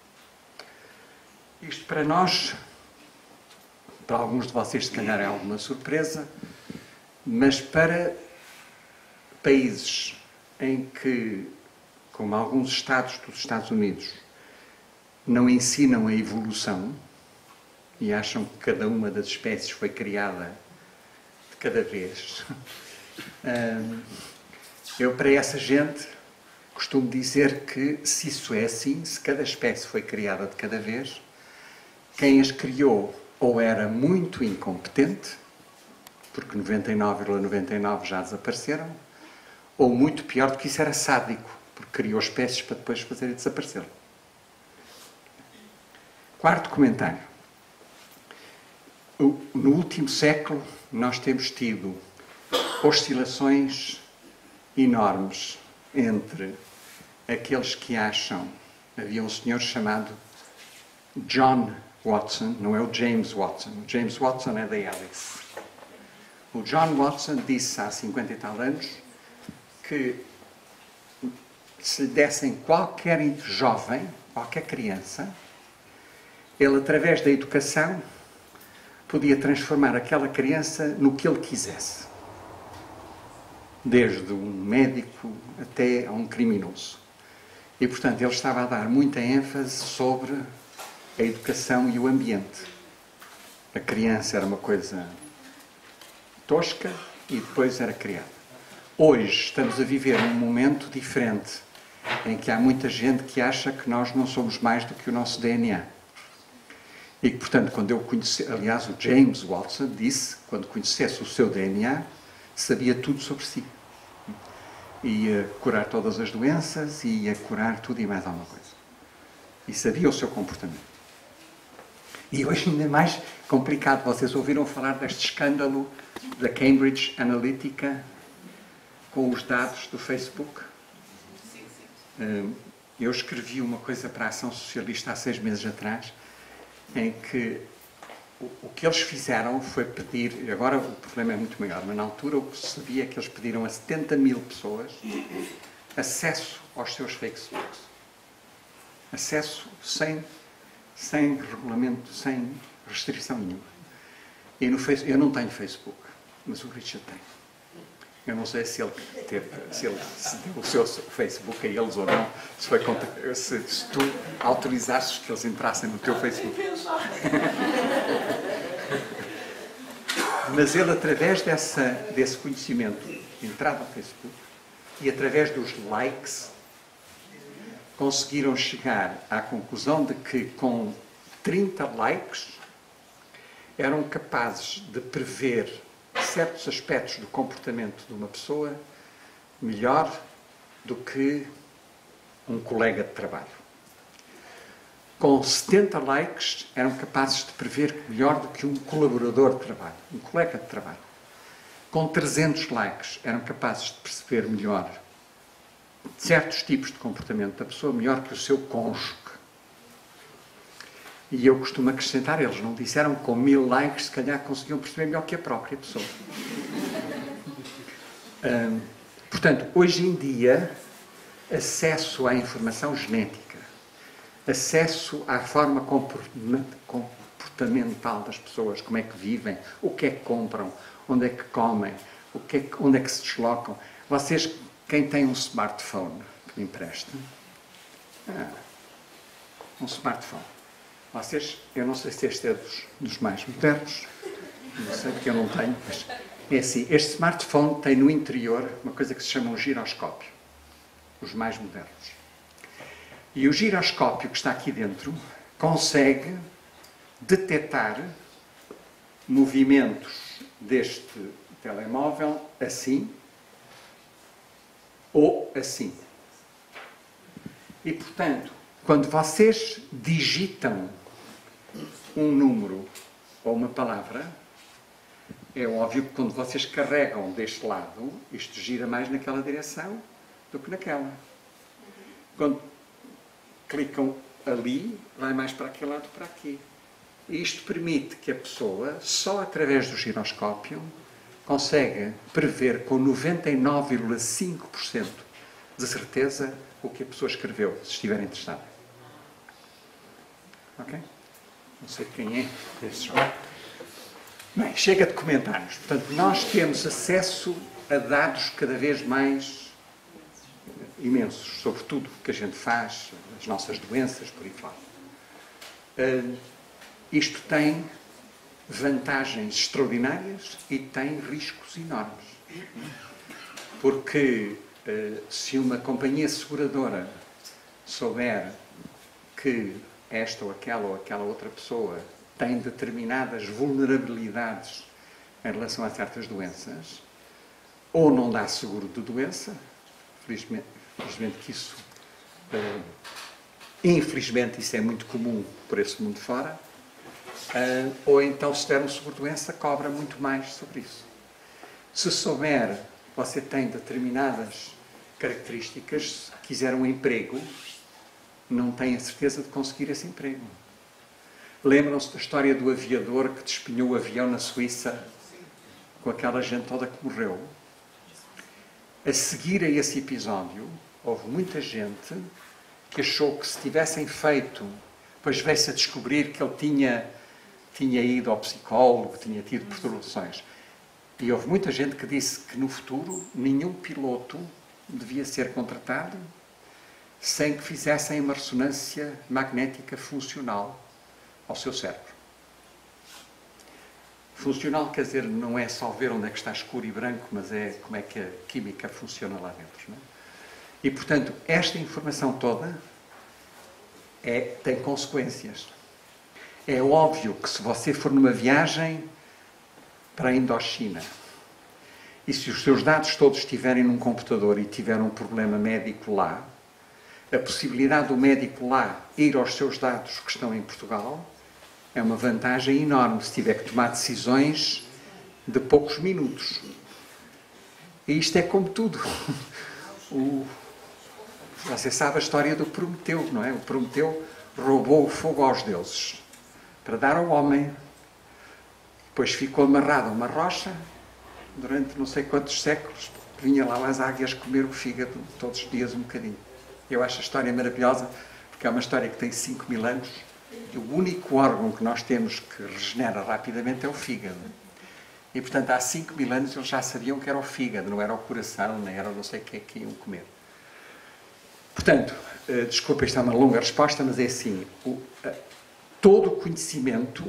Isto para nós, para alguns de vocês se calhar é alguma surpresa, mas para países em que, como alguns estados dos Estados Unidos, não ensinam a evolução e acham que cada uma das espécies foi criada de cada vez. Eu, para essa gente, costumo dizer que, se isso é assim, se cada espécie foi criada de cada vez, quem as criou ou era muito incompetente, porque 99,99 já desapareceram, ou muito pior do que isso, era sádico, porque criou espécies para depois fazerem desaparecer. Quarto comentário. No último século, nós temos tido oscilações enormes entre aqueles que acham... Havia um senhor chamado John Watson, não é o James Watson. O James Watson é da Alice. O John Watson disse há 50 e tal anos que se lhe dessem qualquer jovem, qualquer criança, ele, através da educação, podia transformar aquela criança no que ele quisesse. Desde um médico até a um criminoso. E, portanto, ele estava a dar muita ênfase sobre a educação e o ambiente. A criança era uma coisa tosca e depois era criada. Hoje estamos a viver um momento diferente, em que há muita gente que acha que nós não somos mais do que o nosso DNA. E que, portanto, quando eu conheci... Aliás, o James Watson disse, quando conhecesse o seu DNA, sabia tudo sobre si. Ia curar todas as doenças, ia curar tudo e mais alguma coisa. E sabia o seu comportamento. E hoje ainda é mais complicado. Vocês ouviram falar deste escândalo da Cambridge Analytica com os dados do Facebook? Eu escrevi uma coisa para a Ação Socialista há 6 meses atrás, em que o que eles fizeram foi pedir, agora o problema é muito maior, mas na altura o que se sabia é que eles pediram a 70 mil pessoas acesso aos seus Facebooks. Acesso sem regulamento, sem restrição nenhuma. E no Facebook, eu não tenho Facebook, mas o Richard tem. Eu não sei se ele deu o seu Facebook a eles ou não, se tu autorizasses que eles entrassem no teu Facebook. Mas ele, através desse conhecimento, entrava no Facebook e através dos likes, conseguiram chegar à conclusão de que com 30 likes eram capazes de prever certos aspectos do comportamento de uma pessoa melhor do que um colega de trabalho. Com 70 likes eram capazes de prever melhor do que um colaborador de trabalho, um colega de trabalho. Com 300 likes eram capazes de perceber melhor certos tipos de comportamento da pessoa melhor que o seu cônjuge. E eu costumo acrescentar, eles não disseram que com 1000 likes se calhar conseguiam perceber melhor que a própria pessoa. Portanto, hoje em dia, acesso à informação genética, acesso à forma comportamental das pessoas, como é que vivem, o que é que compram, onde é que comem, onde é que se deslocam. Vocês, quem tem um smartphone que me empresta? Um smartphone. Vocês, eu não sei se este é dos mais modernos, não sei porque eu não tenho, mas é assim, este smartphone tem no interior uma coisa que se chama um giroscópio, os mais modernos. E o giroscópio que está aqui dentro consegue detectar movimentos deste telemóvel assim ou assim. E, portanto, quando vocês digitam um número ou uma palavra, é óbvio que quando vocês carregam deste lado, isto gira mais naquela direção do que naquela. Quando clicam ali, vai mais para aquele lado para aqui. E isto permite que a pessoa, só através do giroscópio, consegue prever com 99,5% de certeza o que a pessoa escreveu, se estiver interessada. Ok? Não sei quem é esse jogo. Bem, chega de comentários. Portanto, nós temos acesso a dados cada vez mais imensos, sobre tudo o que a gente faz, as nossas doenças, por aí fora. Isto tem vantagens extraordinárias e tem riscos enormes. Porque se uma companhia seguradora souber que esta ou aquela outra pessoa tem determinadas vulnerabilidades em relação a certas doenças, ou não dá seguro de doença, felizmente que isso, infelizmente isso é muito comum por esse mundo fora, ou então se der um seguro de doença cobra muito mais sobre isso. Se souber que você tem determinadas características, se quiser um emprego, não tem a certeza de conseguir esse emprego. Lembram-se da história do aviador que despenhou o avião na Suíça com aquela gente toda que morreu? A seguir a esse episódio, houve muita gente que achou que se tivessem feito, depois veio-se a descobrir que ele tinha ido ao psicólogo, tinha tido perturbações. E houve muita gente que disse que no futuro nenhum piloto devia ser contratado sem que fizessem uma ressonância magnética funcional ao seu cérebro. Funcional quer dizer, não é só ver onde é que está escuro e branco, mas é como é que a química funciona lá dentro. Não é? E, portanto, esta informação toda tem consequências. É óbvio que se você for numa viagem para a Indochina e se os seus dados todos estiverem num computador e tiver um problema médico lá, a possibilidade do médico lá ir aos seus dados que estão em Portugal é uma vantagem enorme se tiver que tomar decisões de poucos minutos. E isto é como tudo. Você sabe a história do Prometeu, não é? O Prometeu roubou o fogo aos deuses para dar ao homem. Depois ficou amarrado a uma rocha durante não sei quantos séculos. Vinha lá as águias comer o fígado todos os dias um bocadinho. Eu acho a história maravilhosa, porque é uma história que tem 5.000 anos e o único órgão que nós temos que regenera rapidamente é o fígado. E, portanto, há 5.000 anos eles já sabiam que era o fígado, não era o coração, nem era não sei o que é que iam comer. Portanto, desculpa, isto é uma longa resposta, mas é assim, todo o conhecimento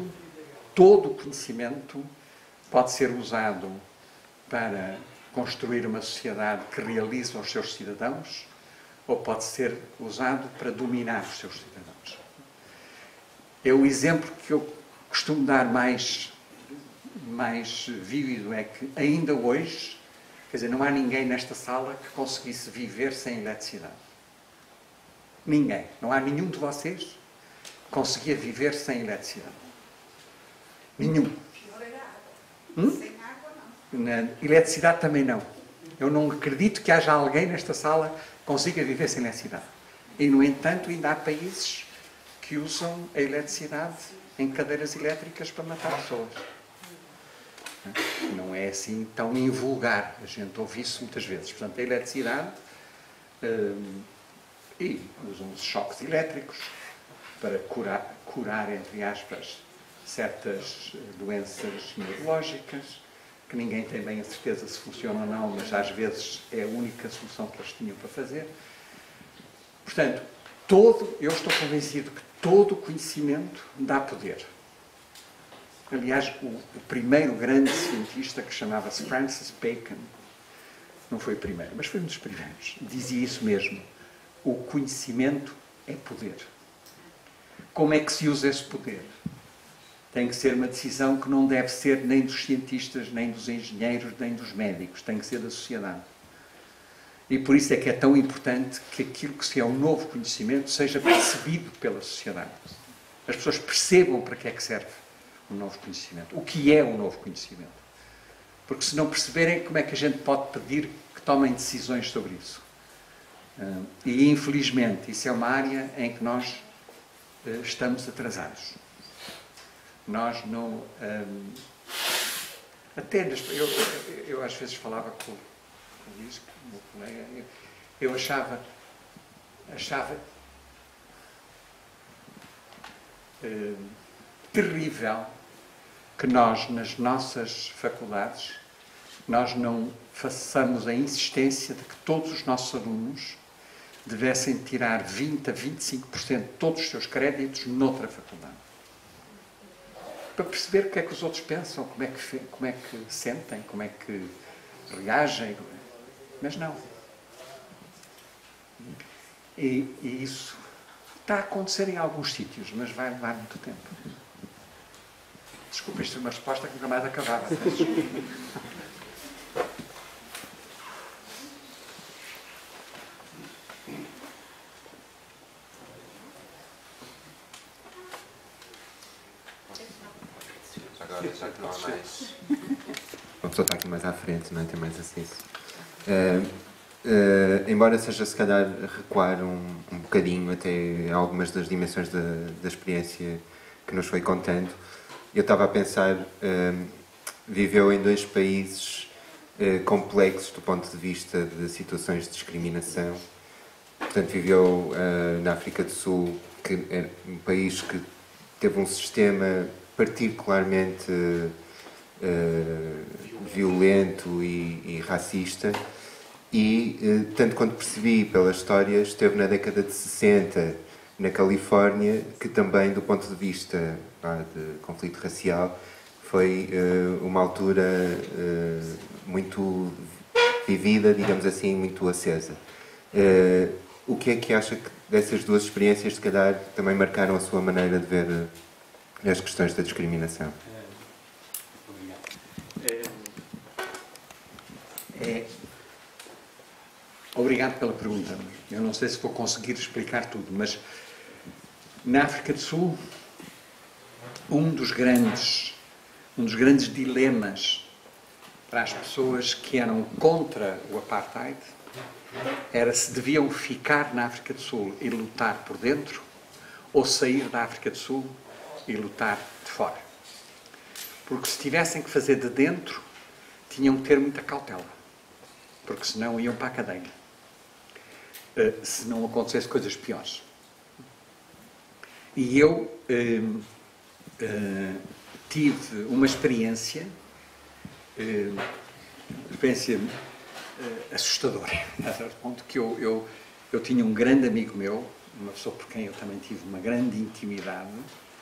pode ser usado para construir uma sociedade que realiza os seus cidadãos, ou pode ser usado para dominar os seus cidadãos. O exemplo que eu costumo dar mais vívido é que ainda hoje, quer dizer, não há ninguém nesta sala que conseguisse viver sem eletricidade. Ninguém. Não há nenhum de vocês que conseguia viver sem eletricidade. Nenhum. Sem água, não. Na eletricidade também não. Eu não acredito que haja alguém nesta sala que consiga viver sem eletricidade. E, no entanto, ainda há países que usam a eletricidade em cadeiras elétricas para matar pessoas. Não é assim tão invulgar. A gente ouve isso muitas vezes. Portanto, a eletricidade e usam os choques elétricos para curar, entre aspas, certas doenças neurológicas, que ninguém tem bem a certeza se funciona ou não, mas às vezes é a única solução que eles tinham para fazer. Portanto, eu estou convencido que todo o conhecimento dá poder. Aliás, o primeiro grande cientista, que chamava-se Francis Bacon, não foi o primeiro, mas foi um dos primeiros, dizia isso mesmo: o conhecimento é poder. Como é que se usa esse poder? Tem que ser uma decisão que não deve ser nem dos cientistas, nem dos engenheiros, nem dos médicos, tem que ser da sociedade. E por isso é que é tão importante que aquilo que é um novo conhecimento seja percebido pela sociedade. As pessoas percebam para que é que serve o novo conhecimento. O que é o novo conhecimento. Porque se não perceberem, como é que a gente pode pedir que tomem decisões sobre isso? E, infelizmente, isso é uma área em que nós estamos atrasados. Nós não... eu às vezes falava com o Luís, o meu colega, eu achava terrível que nós, nas nossas faculdades, nós não façamos a insistência de que todos os nossos alunos devessem tirar 20% a 25% de todos os seus créditos noutra faculdade. para perceber o que é que os outros pensam, como é que sentem, como é que reagem. Mas não. E isso está a acontecer em alguns sítios, mas vai levar muito tempo. Desculpa, isto é uma resposta que nunca mais acabava. Agora já que não há mais. Uma pessoa está aqui mais à frente, não é? Tem mais acesso. Embora seja se calhar recuar um bocadinho até algumas das dimensões da experiência que nos foi contando, eu estava a pensar, viveu em dois países complexos do ponto de vista de situações de discriminação. Portanto, viveu na África do Sul, que é um país que teve um sistema particularmente violento e racista. E, tanto quanto percebi pela história, esteve na década de 60 na Califórnia, que também, do ponto de vista de conflito racial, foi uma altura muito vivida, digamos assim, muito acesa. O que é que acha que dessas duas experiências, se calhar, também marcaram a sua maneira de ver as questões da discriminação? Obrigado pela pergunta. Eu não sei se vou conseguir explicar tudo, mas na África do Sul, um dos grandes dilemas para as pessoas que eram contra o apartheid era se deviam ficar na África do Sul e lutar por dentro ou sair da África do Sul e lutar de fora. Porque se tivessem que fazer de dentro, tinham que ter muita cautela, porque senão iam para a cadeia. Se não acontecesse coisas piores. E eu tive uma experiência assustadora, a certo ponto que eu tinha um grande amigo meu, uma pessoa por quem eu também tive uma grande intimidade,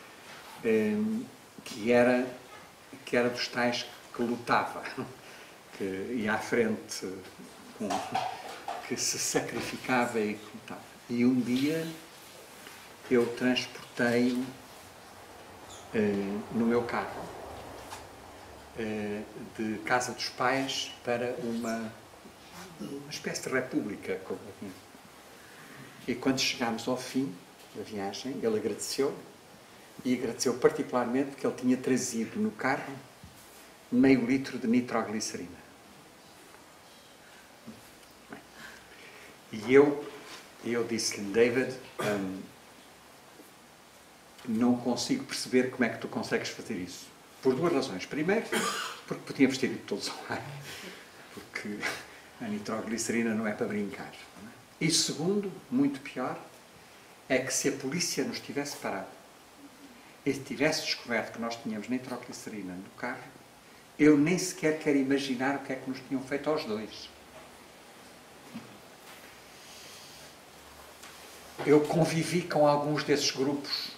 que era dos tais que lutava, que ia à frente que se sacrificava e lutava. E um dia eu transportei-o no meu carro de casa dos pais para uma espécie de república. E quando chegámos ao fim da viagem, ele agradeceu, e agradeceu particularmente que ele tinha trazido no carro meio litro de nitroglicerina. E eu disse-lhe, David, não consigo perceber como é que tu consegues fazer isso. Por duas razões. Primeiro, porque podíamos ter ido todos ao ar. Porque a nitroglicerina não é para brincar. E segundo, muito pior, é que se a polícia nos tivesse parado e tivesse descoberto que nós tínhamos nitroglicerina no carro, eu nem sequer quero imaginar o que é que nos tinham feito aos dois. Eu convivi com alguns desses grupos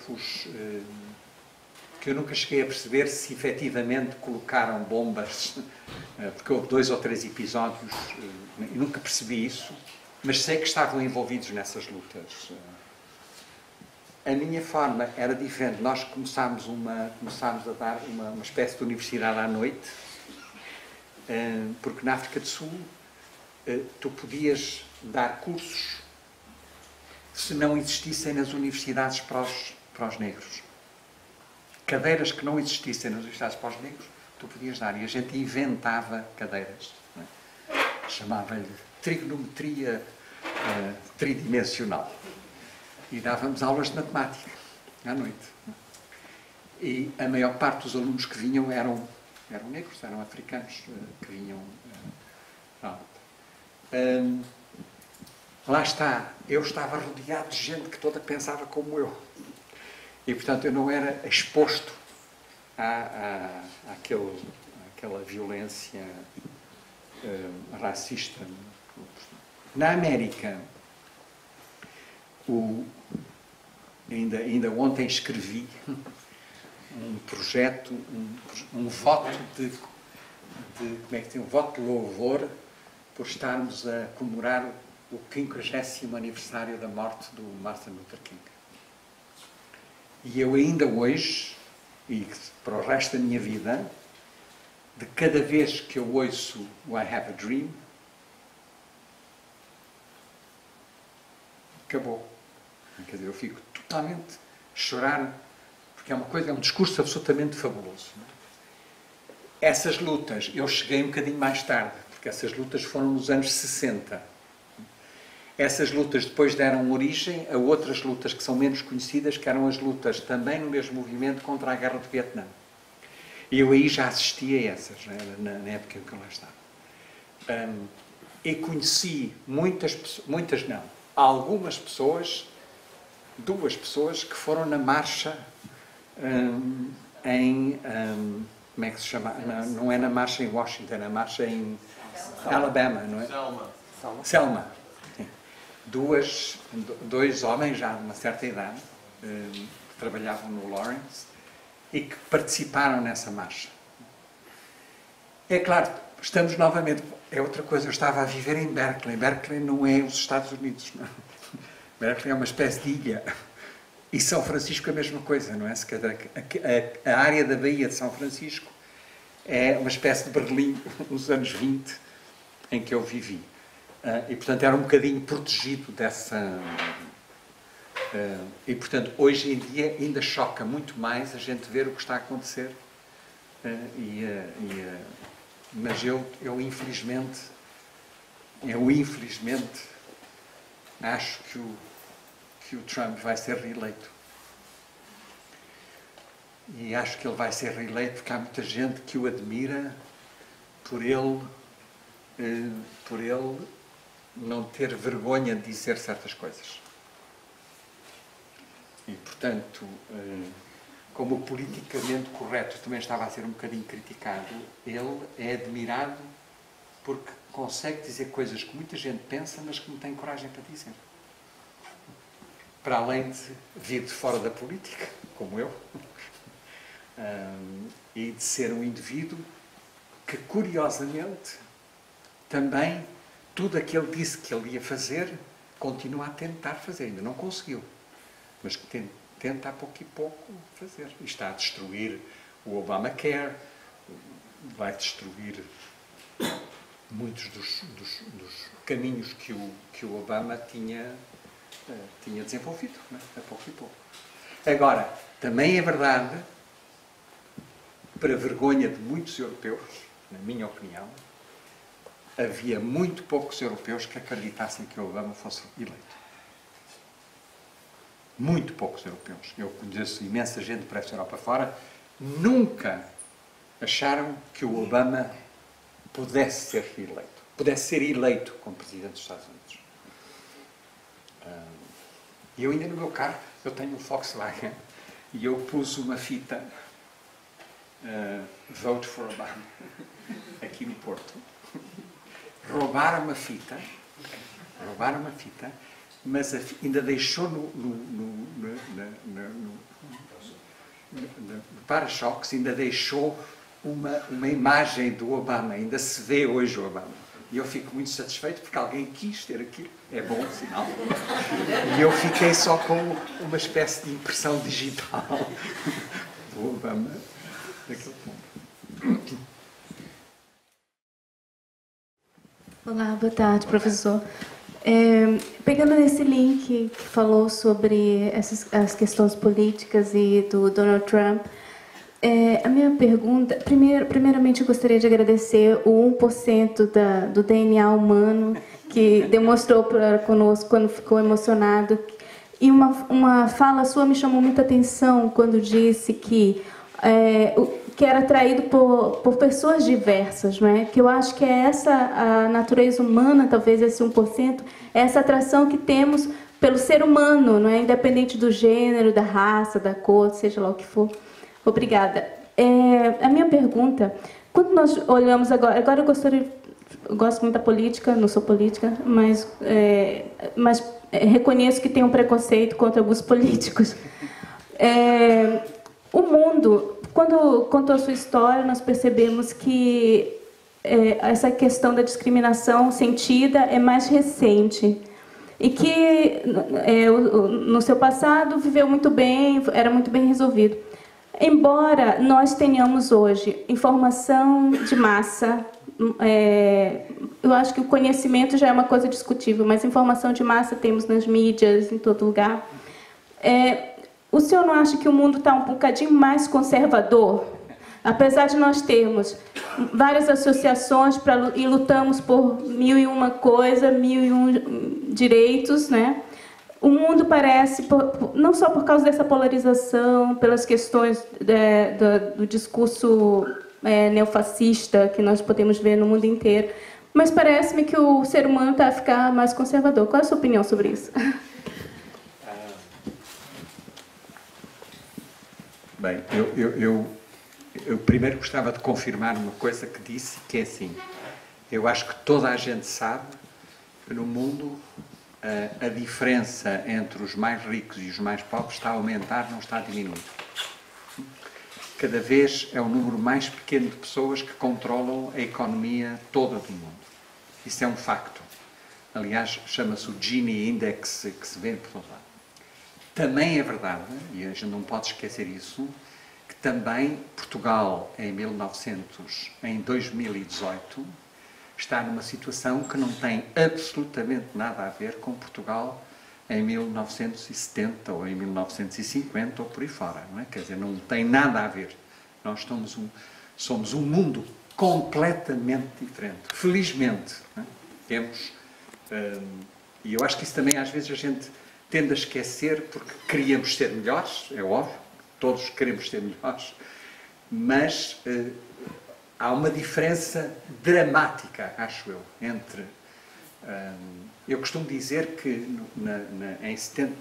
que eu nunca cheguei a perceber se efetivamente colocaram bombas, porque houve 2 ou 3 episódios, eu nunca percebi isso, mas sei que estavam envolvidos nessas lutas. A minha forma era diferente. Nós começámos a dar uma espécie de universidade à noite, porque na África do Sul tu podias dar cursos se não existissem nas universidades para os negros. Cadeiras que não existissem nas universidades para os negros, tu podias dar. E a gente inventava cadeiras. Chamava-lhe trigonometria tridimensional. E dávamos aulas de matemática à noite. E a maior parte dos alunos que vinham eram negros, eram africanos que vinham. Lá está, eu estava rodeado de gente que toda pensava como eu. E, portanto, eu não era exposto àquela violência racista. Na América, ainda ontem escrevi um projeto, um voto de como é que tem, um voto de louvor por estarmos a comemorar o 50º aniversário da morte do Martin Luther King. E eu ainda hoje, e para o resto da minha vida, de cada vez que eu ouço o I Have a Dream, acabou. Quer dizer, eu fico totalmente a chorar, porque é um discurso absolutamente fabuloso. Essas lutas, eu cheguei um bocadinho mais tarde, porque essas lutas foram nos anos 60. Essas lutas depois deram origem a outras lutas que são menos conhecidas, que eram as lutas também no mesmo movimento contra a Guerra do Vietnã. E eu aí já assisti a essas, na época em que eu lá estava. E conheci algumas pessoas, 2 pessoas que foram na marcha como é que se chama? Não é na marcha em Washington, é na marcha em Alabama, não é? Selma. Dois homens já de uma certa idade que trabalhavam no Lawrence e que participaram nessa marcha. É claro, estamos novamente... É outra coisa, eu estava a viver em Berkeley. Berkeley não é os Estados Unidos, não é? Berkeley é uma espécie de ilha. E São Francisco é a mesma coisa, não é? A área da Baía de São Francisco é uma espécie de Berlim nos anos 20 em que eu vivi. E, portanto, era um bocadinho protegido dessa... e, portanto, hoje em dia ainda choca muito mais a gente ver o que está a acontecer. Mas eu infelizmente acho que o Trump vai ser reeleito. E acho que ele vai ser reeleito porque há muita gente que o admira por ele não ter vergonha de dizer certas coisas. E, portanto, como politicamente correto também estava a ser um bocadinho criticado, ele é admirado porque consegue dizer coisas que muita gente pensa, mas que não tem coragem para dizer. Para além de vir de fora da política, como eu, e de ser um indivíduo que, curiosamente, também tudo aquilo que ele disse que ele ia fazer, continua a tentar fazer. Ainda não conseguiu, mas que tenta a pouco e pouco fazer. E está a destruir o Obamacare, vai destruir muitos dos caminhos que o Obama tinha desenvolvido, não é? A pouco e pouco. Agora, também é verdade, para vergonha de muitos europeus, na minha opinião, havia muito poucos europeus que acreditassem que o Obama fosse eleito. Muito poucos europeus. Eu conheço imensa gente por esta Europa fora, nunca acharam que o Obama pudesse ser reeleito. Pudesse ser eleito como Presidente dos Estados Unidos. E eu ainda no meu carro, eu tenho um Volkswagen, e eu pus uma fita Vote for Obama, aqui no Porto. Roubaram uma fita, mas ainda deixou no para-choques, ainda deixou uma imagem do Obama, ainda se vê hoje o Obama. E eu fico muito satisfeito porque alguém quis ter aquilo, é bom sinal. E eu fiquei só com uma espécie de impressão digital do Obama daquele ponto. Olá, boa tarde, professor. Pegando nesse link que falou sobre as questões políticas e do Donald Trump, a minha pergunta... Primeiramente, eu gostaria de agradecer o 1% do DNA humano que demonstrou para conosco quando ficou emocionado. E uma fala sua me chamou muita atenção quando disse que era atraído por pessoas diversas, não é? Que eu acho que é essa a natureza humana, talvez esse 1%, é essa atração que temos pelo ser humano, não é? Independente do gênero, da raça, da cor, seja lá o que for. Obrigada. A minha pergunta, quando nós olhamos agora eu gosto muito da política, não sou política, mas reconheço que tenho um preconceito contra alguns políticos. o mundo, quando contou a sua história, nós percebemos que essa questão da discriminação sentida é mais recente e que no seu passado viveu muito bem, era muito bem resolvido. Embora nós tenhamos hoje informação de massa, eu acho que o conhecimento já é uma coisa discutível, mas informação de massa temos nas mídias, em todo lugar. O senhor não acha que o mundo está um bocadinho mais conservador? Apesar de nós termos várias associações e lutamos por 1001 coisa, 1001 direitos, né? O mundo parece, não só por causa dessa polarização, pelas questões do discurso neofascista que nós podemos ver no mundo inteiro, mas parece-me que o ser humano está a ficar mais conservador. Qual é a sua opinião sobre isso? Bem, eu primeiro gostava de confirmar uma coisa que disse, que é assim, eu acho que toda a gente sabe que no mundo a diferença entre os mais ricos e os mais pobres está a aumentar, não está a diminuir. Cada vez é um número mais pequeno de pessoas que controlam a economia toda do mundo. Isso é um facto. Aliás, chama-se o Gini Index, que se vê por todo lado. Também é verdade, e a gente não pode esquecer isso, que também Portugal, em 2018, está numa situação que não tem absolutamente nada a ver com Portugal em 1970 ou em 1950 ou por aí fora, não é? Quer dizer, não tem nada a ver. Nós somos um mundo completamente diferente. Felizmente, não é? Temos, e eu acho que isso também às vezes a gente tende a esquecer porque queríamos ser melhores, é óbvio, todos queremos ser melhores, mas há uma diferença dramática, acho eu, entre... eu costumo dizer que em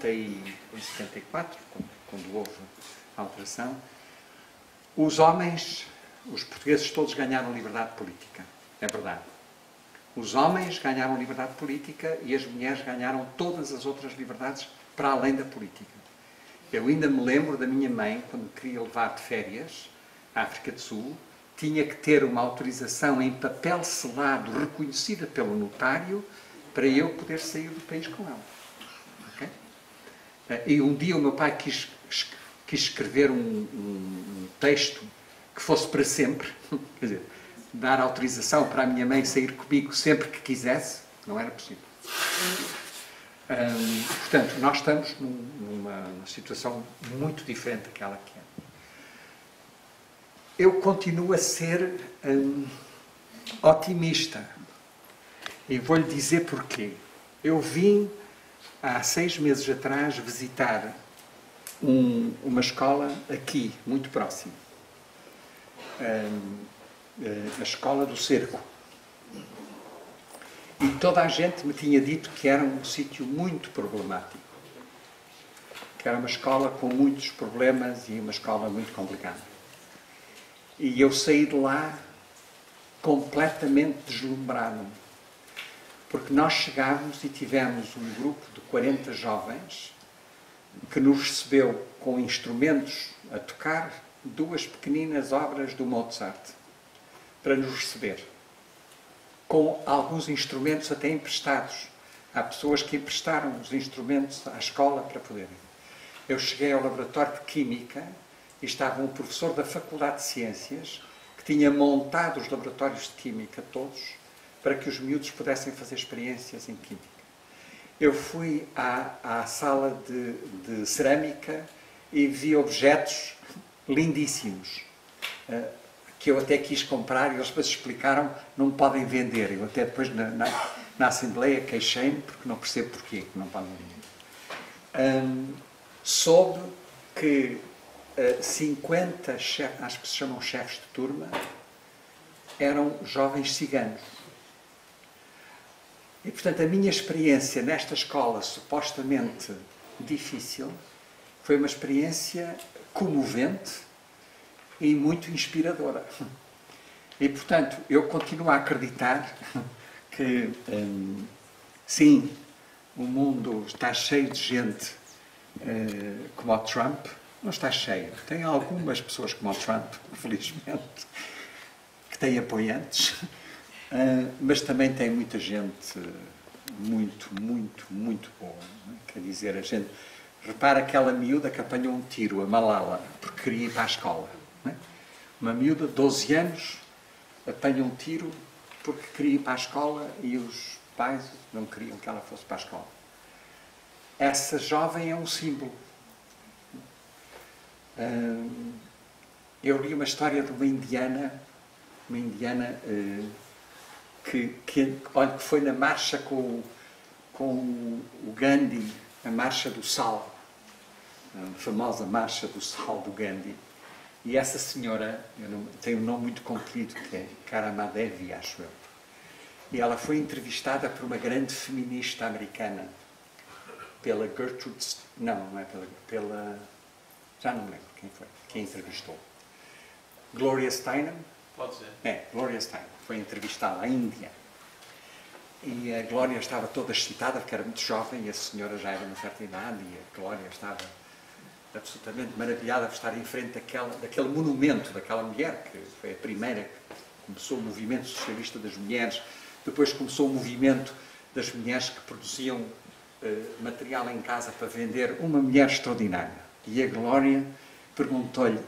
74, quando houve a alteração, os homens, os portugueses todos ganharam liberdade política, é verdade. Os homens ganharam liberdade política e as mulheres ganharam todas as outras liberdades para além da política. Eu ainda me lembro da minha mãe, quando queria levar de férias à África do Sul, tinha que ter uma autorização em papel selado, reconhecida pelo notário, para eu poder sair do país com ela. Okay? E um dia o meu pai quis escrever um texto que fosse para sempre, quer dizer, dar autorização para a minha mãe sair comigo sempre que quisesse, não era possível. Portanto, nós estamos numa situação muito diferente daquela que é. Eu continuo a ser otimista. E vou-lhe dizer porquê. Eu vim, há 6 meses atrás, visitar uma escola aqui, muito próximo. A escola do Cerco. E toda a gente me tinha dito que era um sítio muito problemático. Que era uma escola com muitos problemas e uma escola muito complicada. E eu saí de lá completamente deslumbrado. Porque nós chegámos e tivemos um grupo de 40 jovens que nos recebeu com instrumentos a tocar 2 pequeninas obras do Mozart para nos receber. Com alguns instrumentos até emprestados. Há pessoas que emprestaram os instrumentos à escola para poderem. Eu cheguei ao laboratório de Química e estava um professor da Faculdade de Ciências que tinha montado os laboratórios de Química todos para que os miúdos pudessem fazer experiências em Química. Eu fui à sala de cerâmica e vi objetos lindíssimos que eu até quis comprar e eles depois explicaram, não podem vender. Eu até depois na Assembleia queixei-me porque não percebo porquê que não podem vender. Soube que 50, acho que se chamam chefes de turma, eram jovens ciganos. E, portanto, a minha experiência nesta escola supostamente difícil foi uma experiência comovente e muito inspiradora. E, portanto, eu continuo a acreditar que, sim, o mundo está cheio de gente como o Trump, não está cheia. Tem algumas pessoas como o Trump, felizmente, que têm apoiantes, mas também tem muita gente muito boa. Não é? Quer dizer, a gente repara aquela miúda que apanhou um tiro, a Malala, porque queria ir para a escola. Não é? Uma miúda de 12 anos apanha um tiro porque queria ir para a escola e os pais não queriam que ela fosse para a escola. Essa jovem é um símbolo. Eu li uma história de uma indiana que foi na marcha com o Gandhi, a marcha do sal, a famosa marcha do sal do Gandhi. E essa senhora, tem um nome muito comprido, que é Karamadevi, acho eu. E ela foi entrevistada por uma grande feminista americana, pela Gertrude... Não é pela... Já não me lembro quem foi, quem entrevistou. Gloria Steinem? Pode ser. Gloria Steinem. Foi entrevistada à Índia. E a Glória estava toda excitada, porque era muito jovem, e a senhora já era de uma certa idade, e a Glória estava absolutamente maravilhada por estar em frente daquele monumento, daquela mulher, que foi a primeira que começou o movimento socialista das mulheres, depois começou o movimento das mulheres que produziam material em casa para vender, uma mulher extraordinária. E a Glória perguntou-lhe,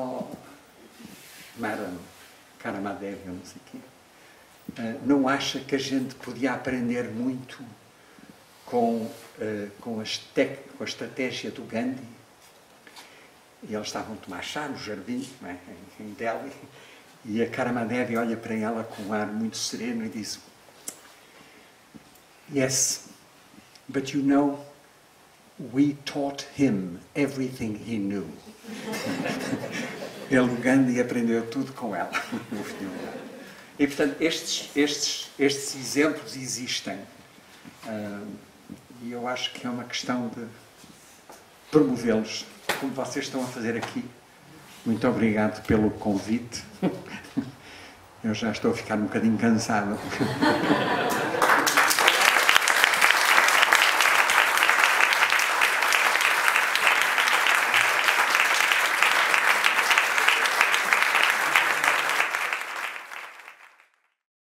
Madame Karamadevi, não sei o quê, não acha que a gente podia aprender muito com a estratégia do Gandhi? E eles estavam a tomar chá no jardim, não é? Em Delhi, e a Karamadevi olha para ela com um ar muito sereno e diz, Yes, but you know, we taught him everything he knew. Ele, o Gandhi, aprendeu tudo com ela. E, portanto, estes exemplos existem. E eu acho que é uma questão de promovê-los, como vocês estão a fazer aqui. Muito obrigado pelo convite. Eu já estou a ficar um bocadinho cansado.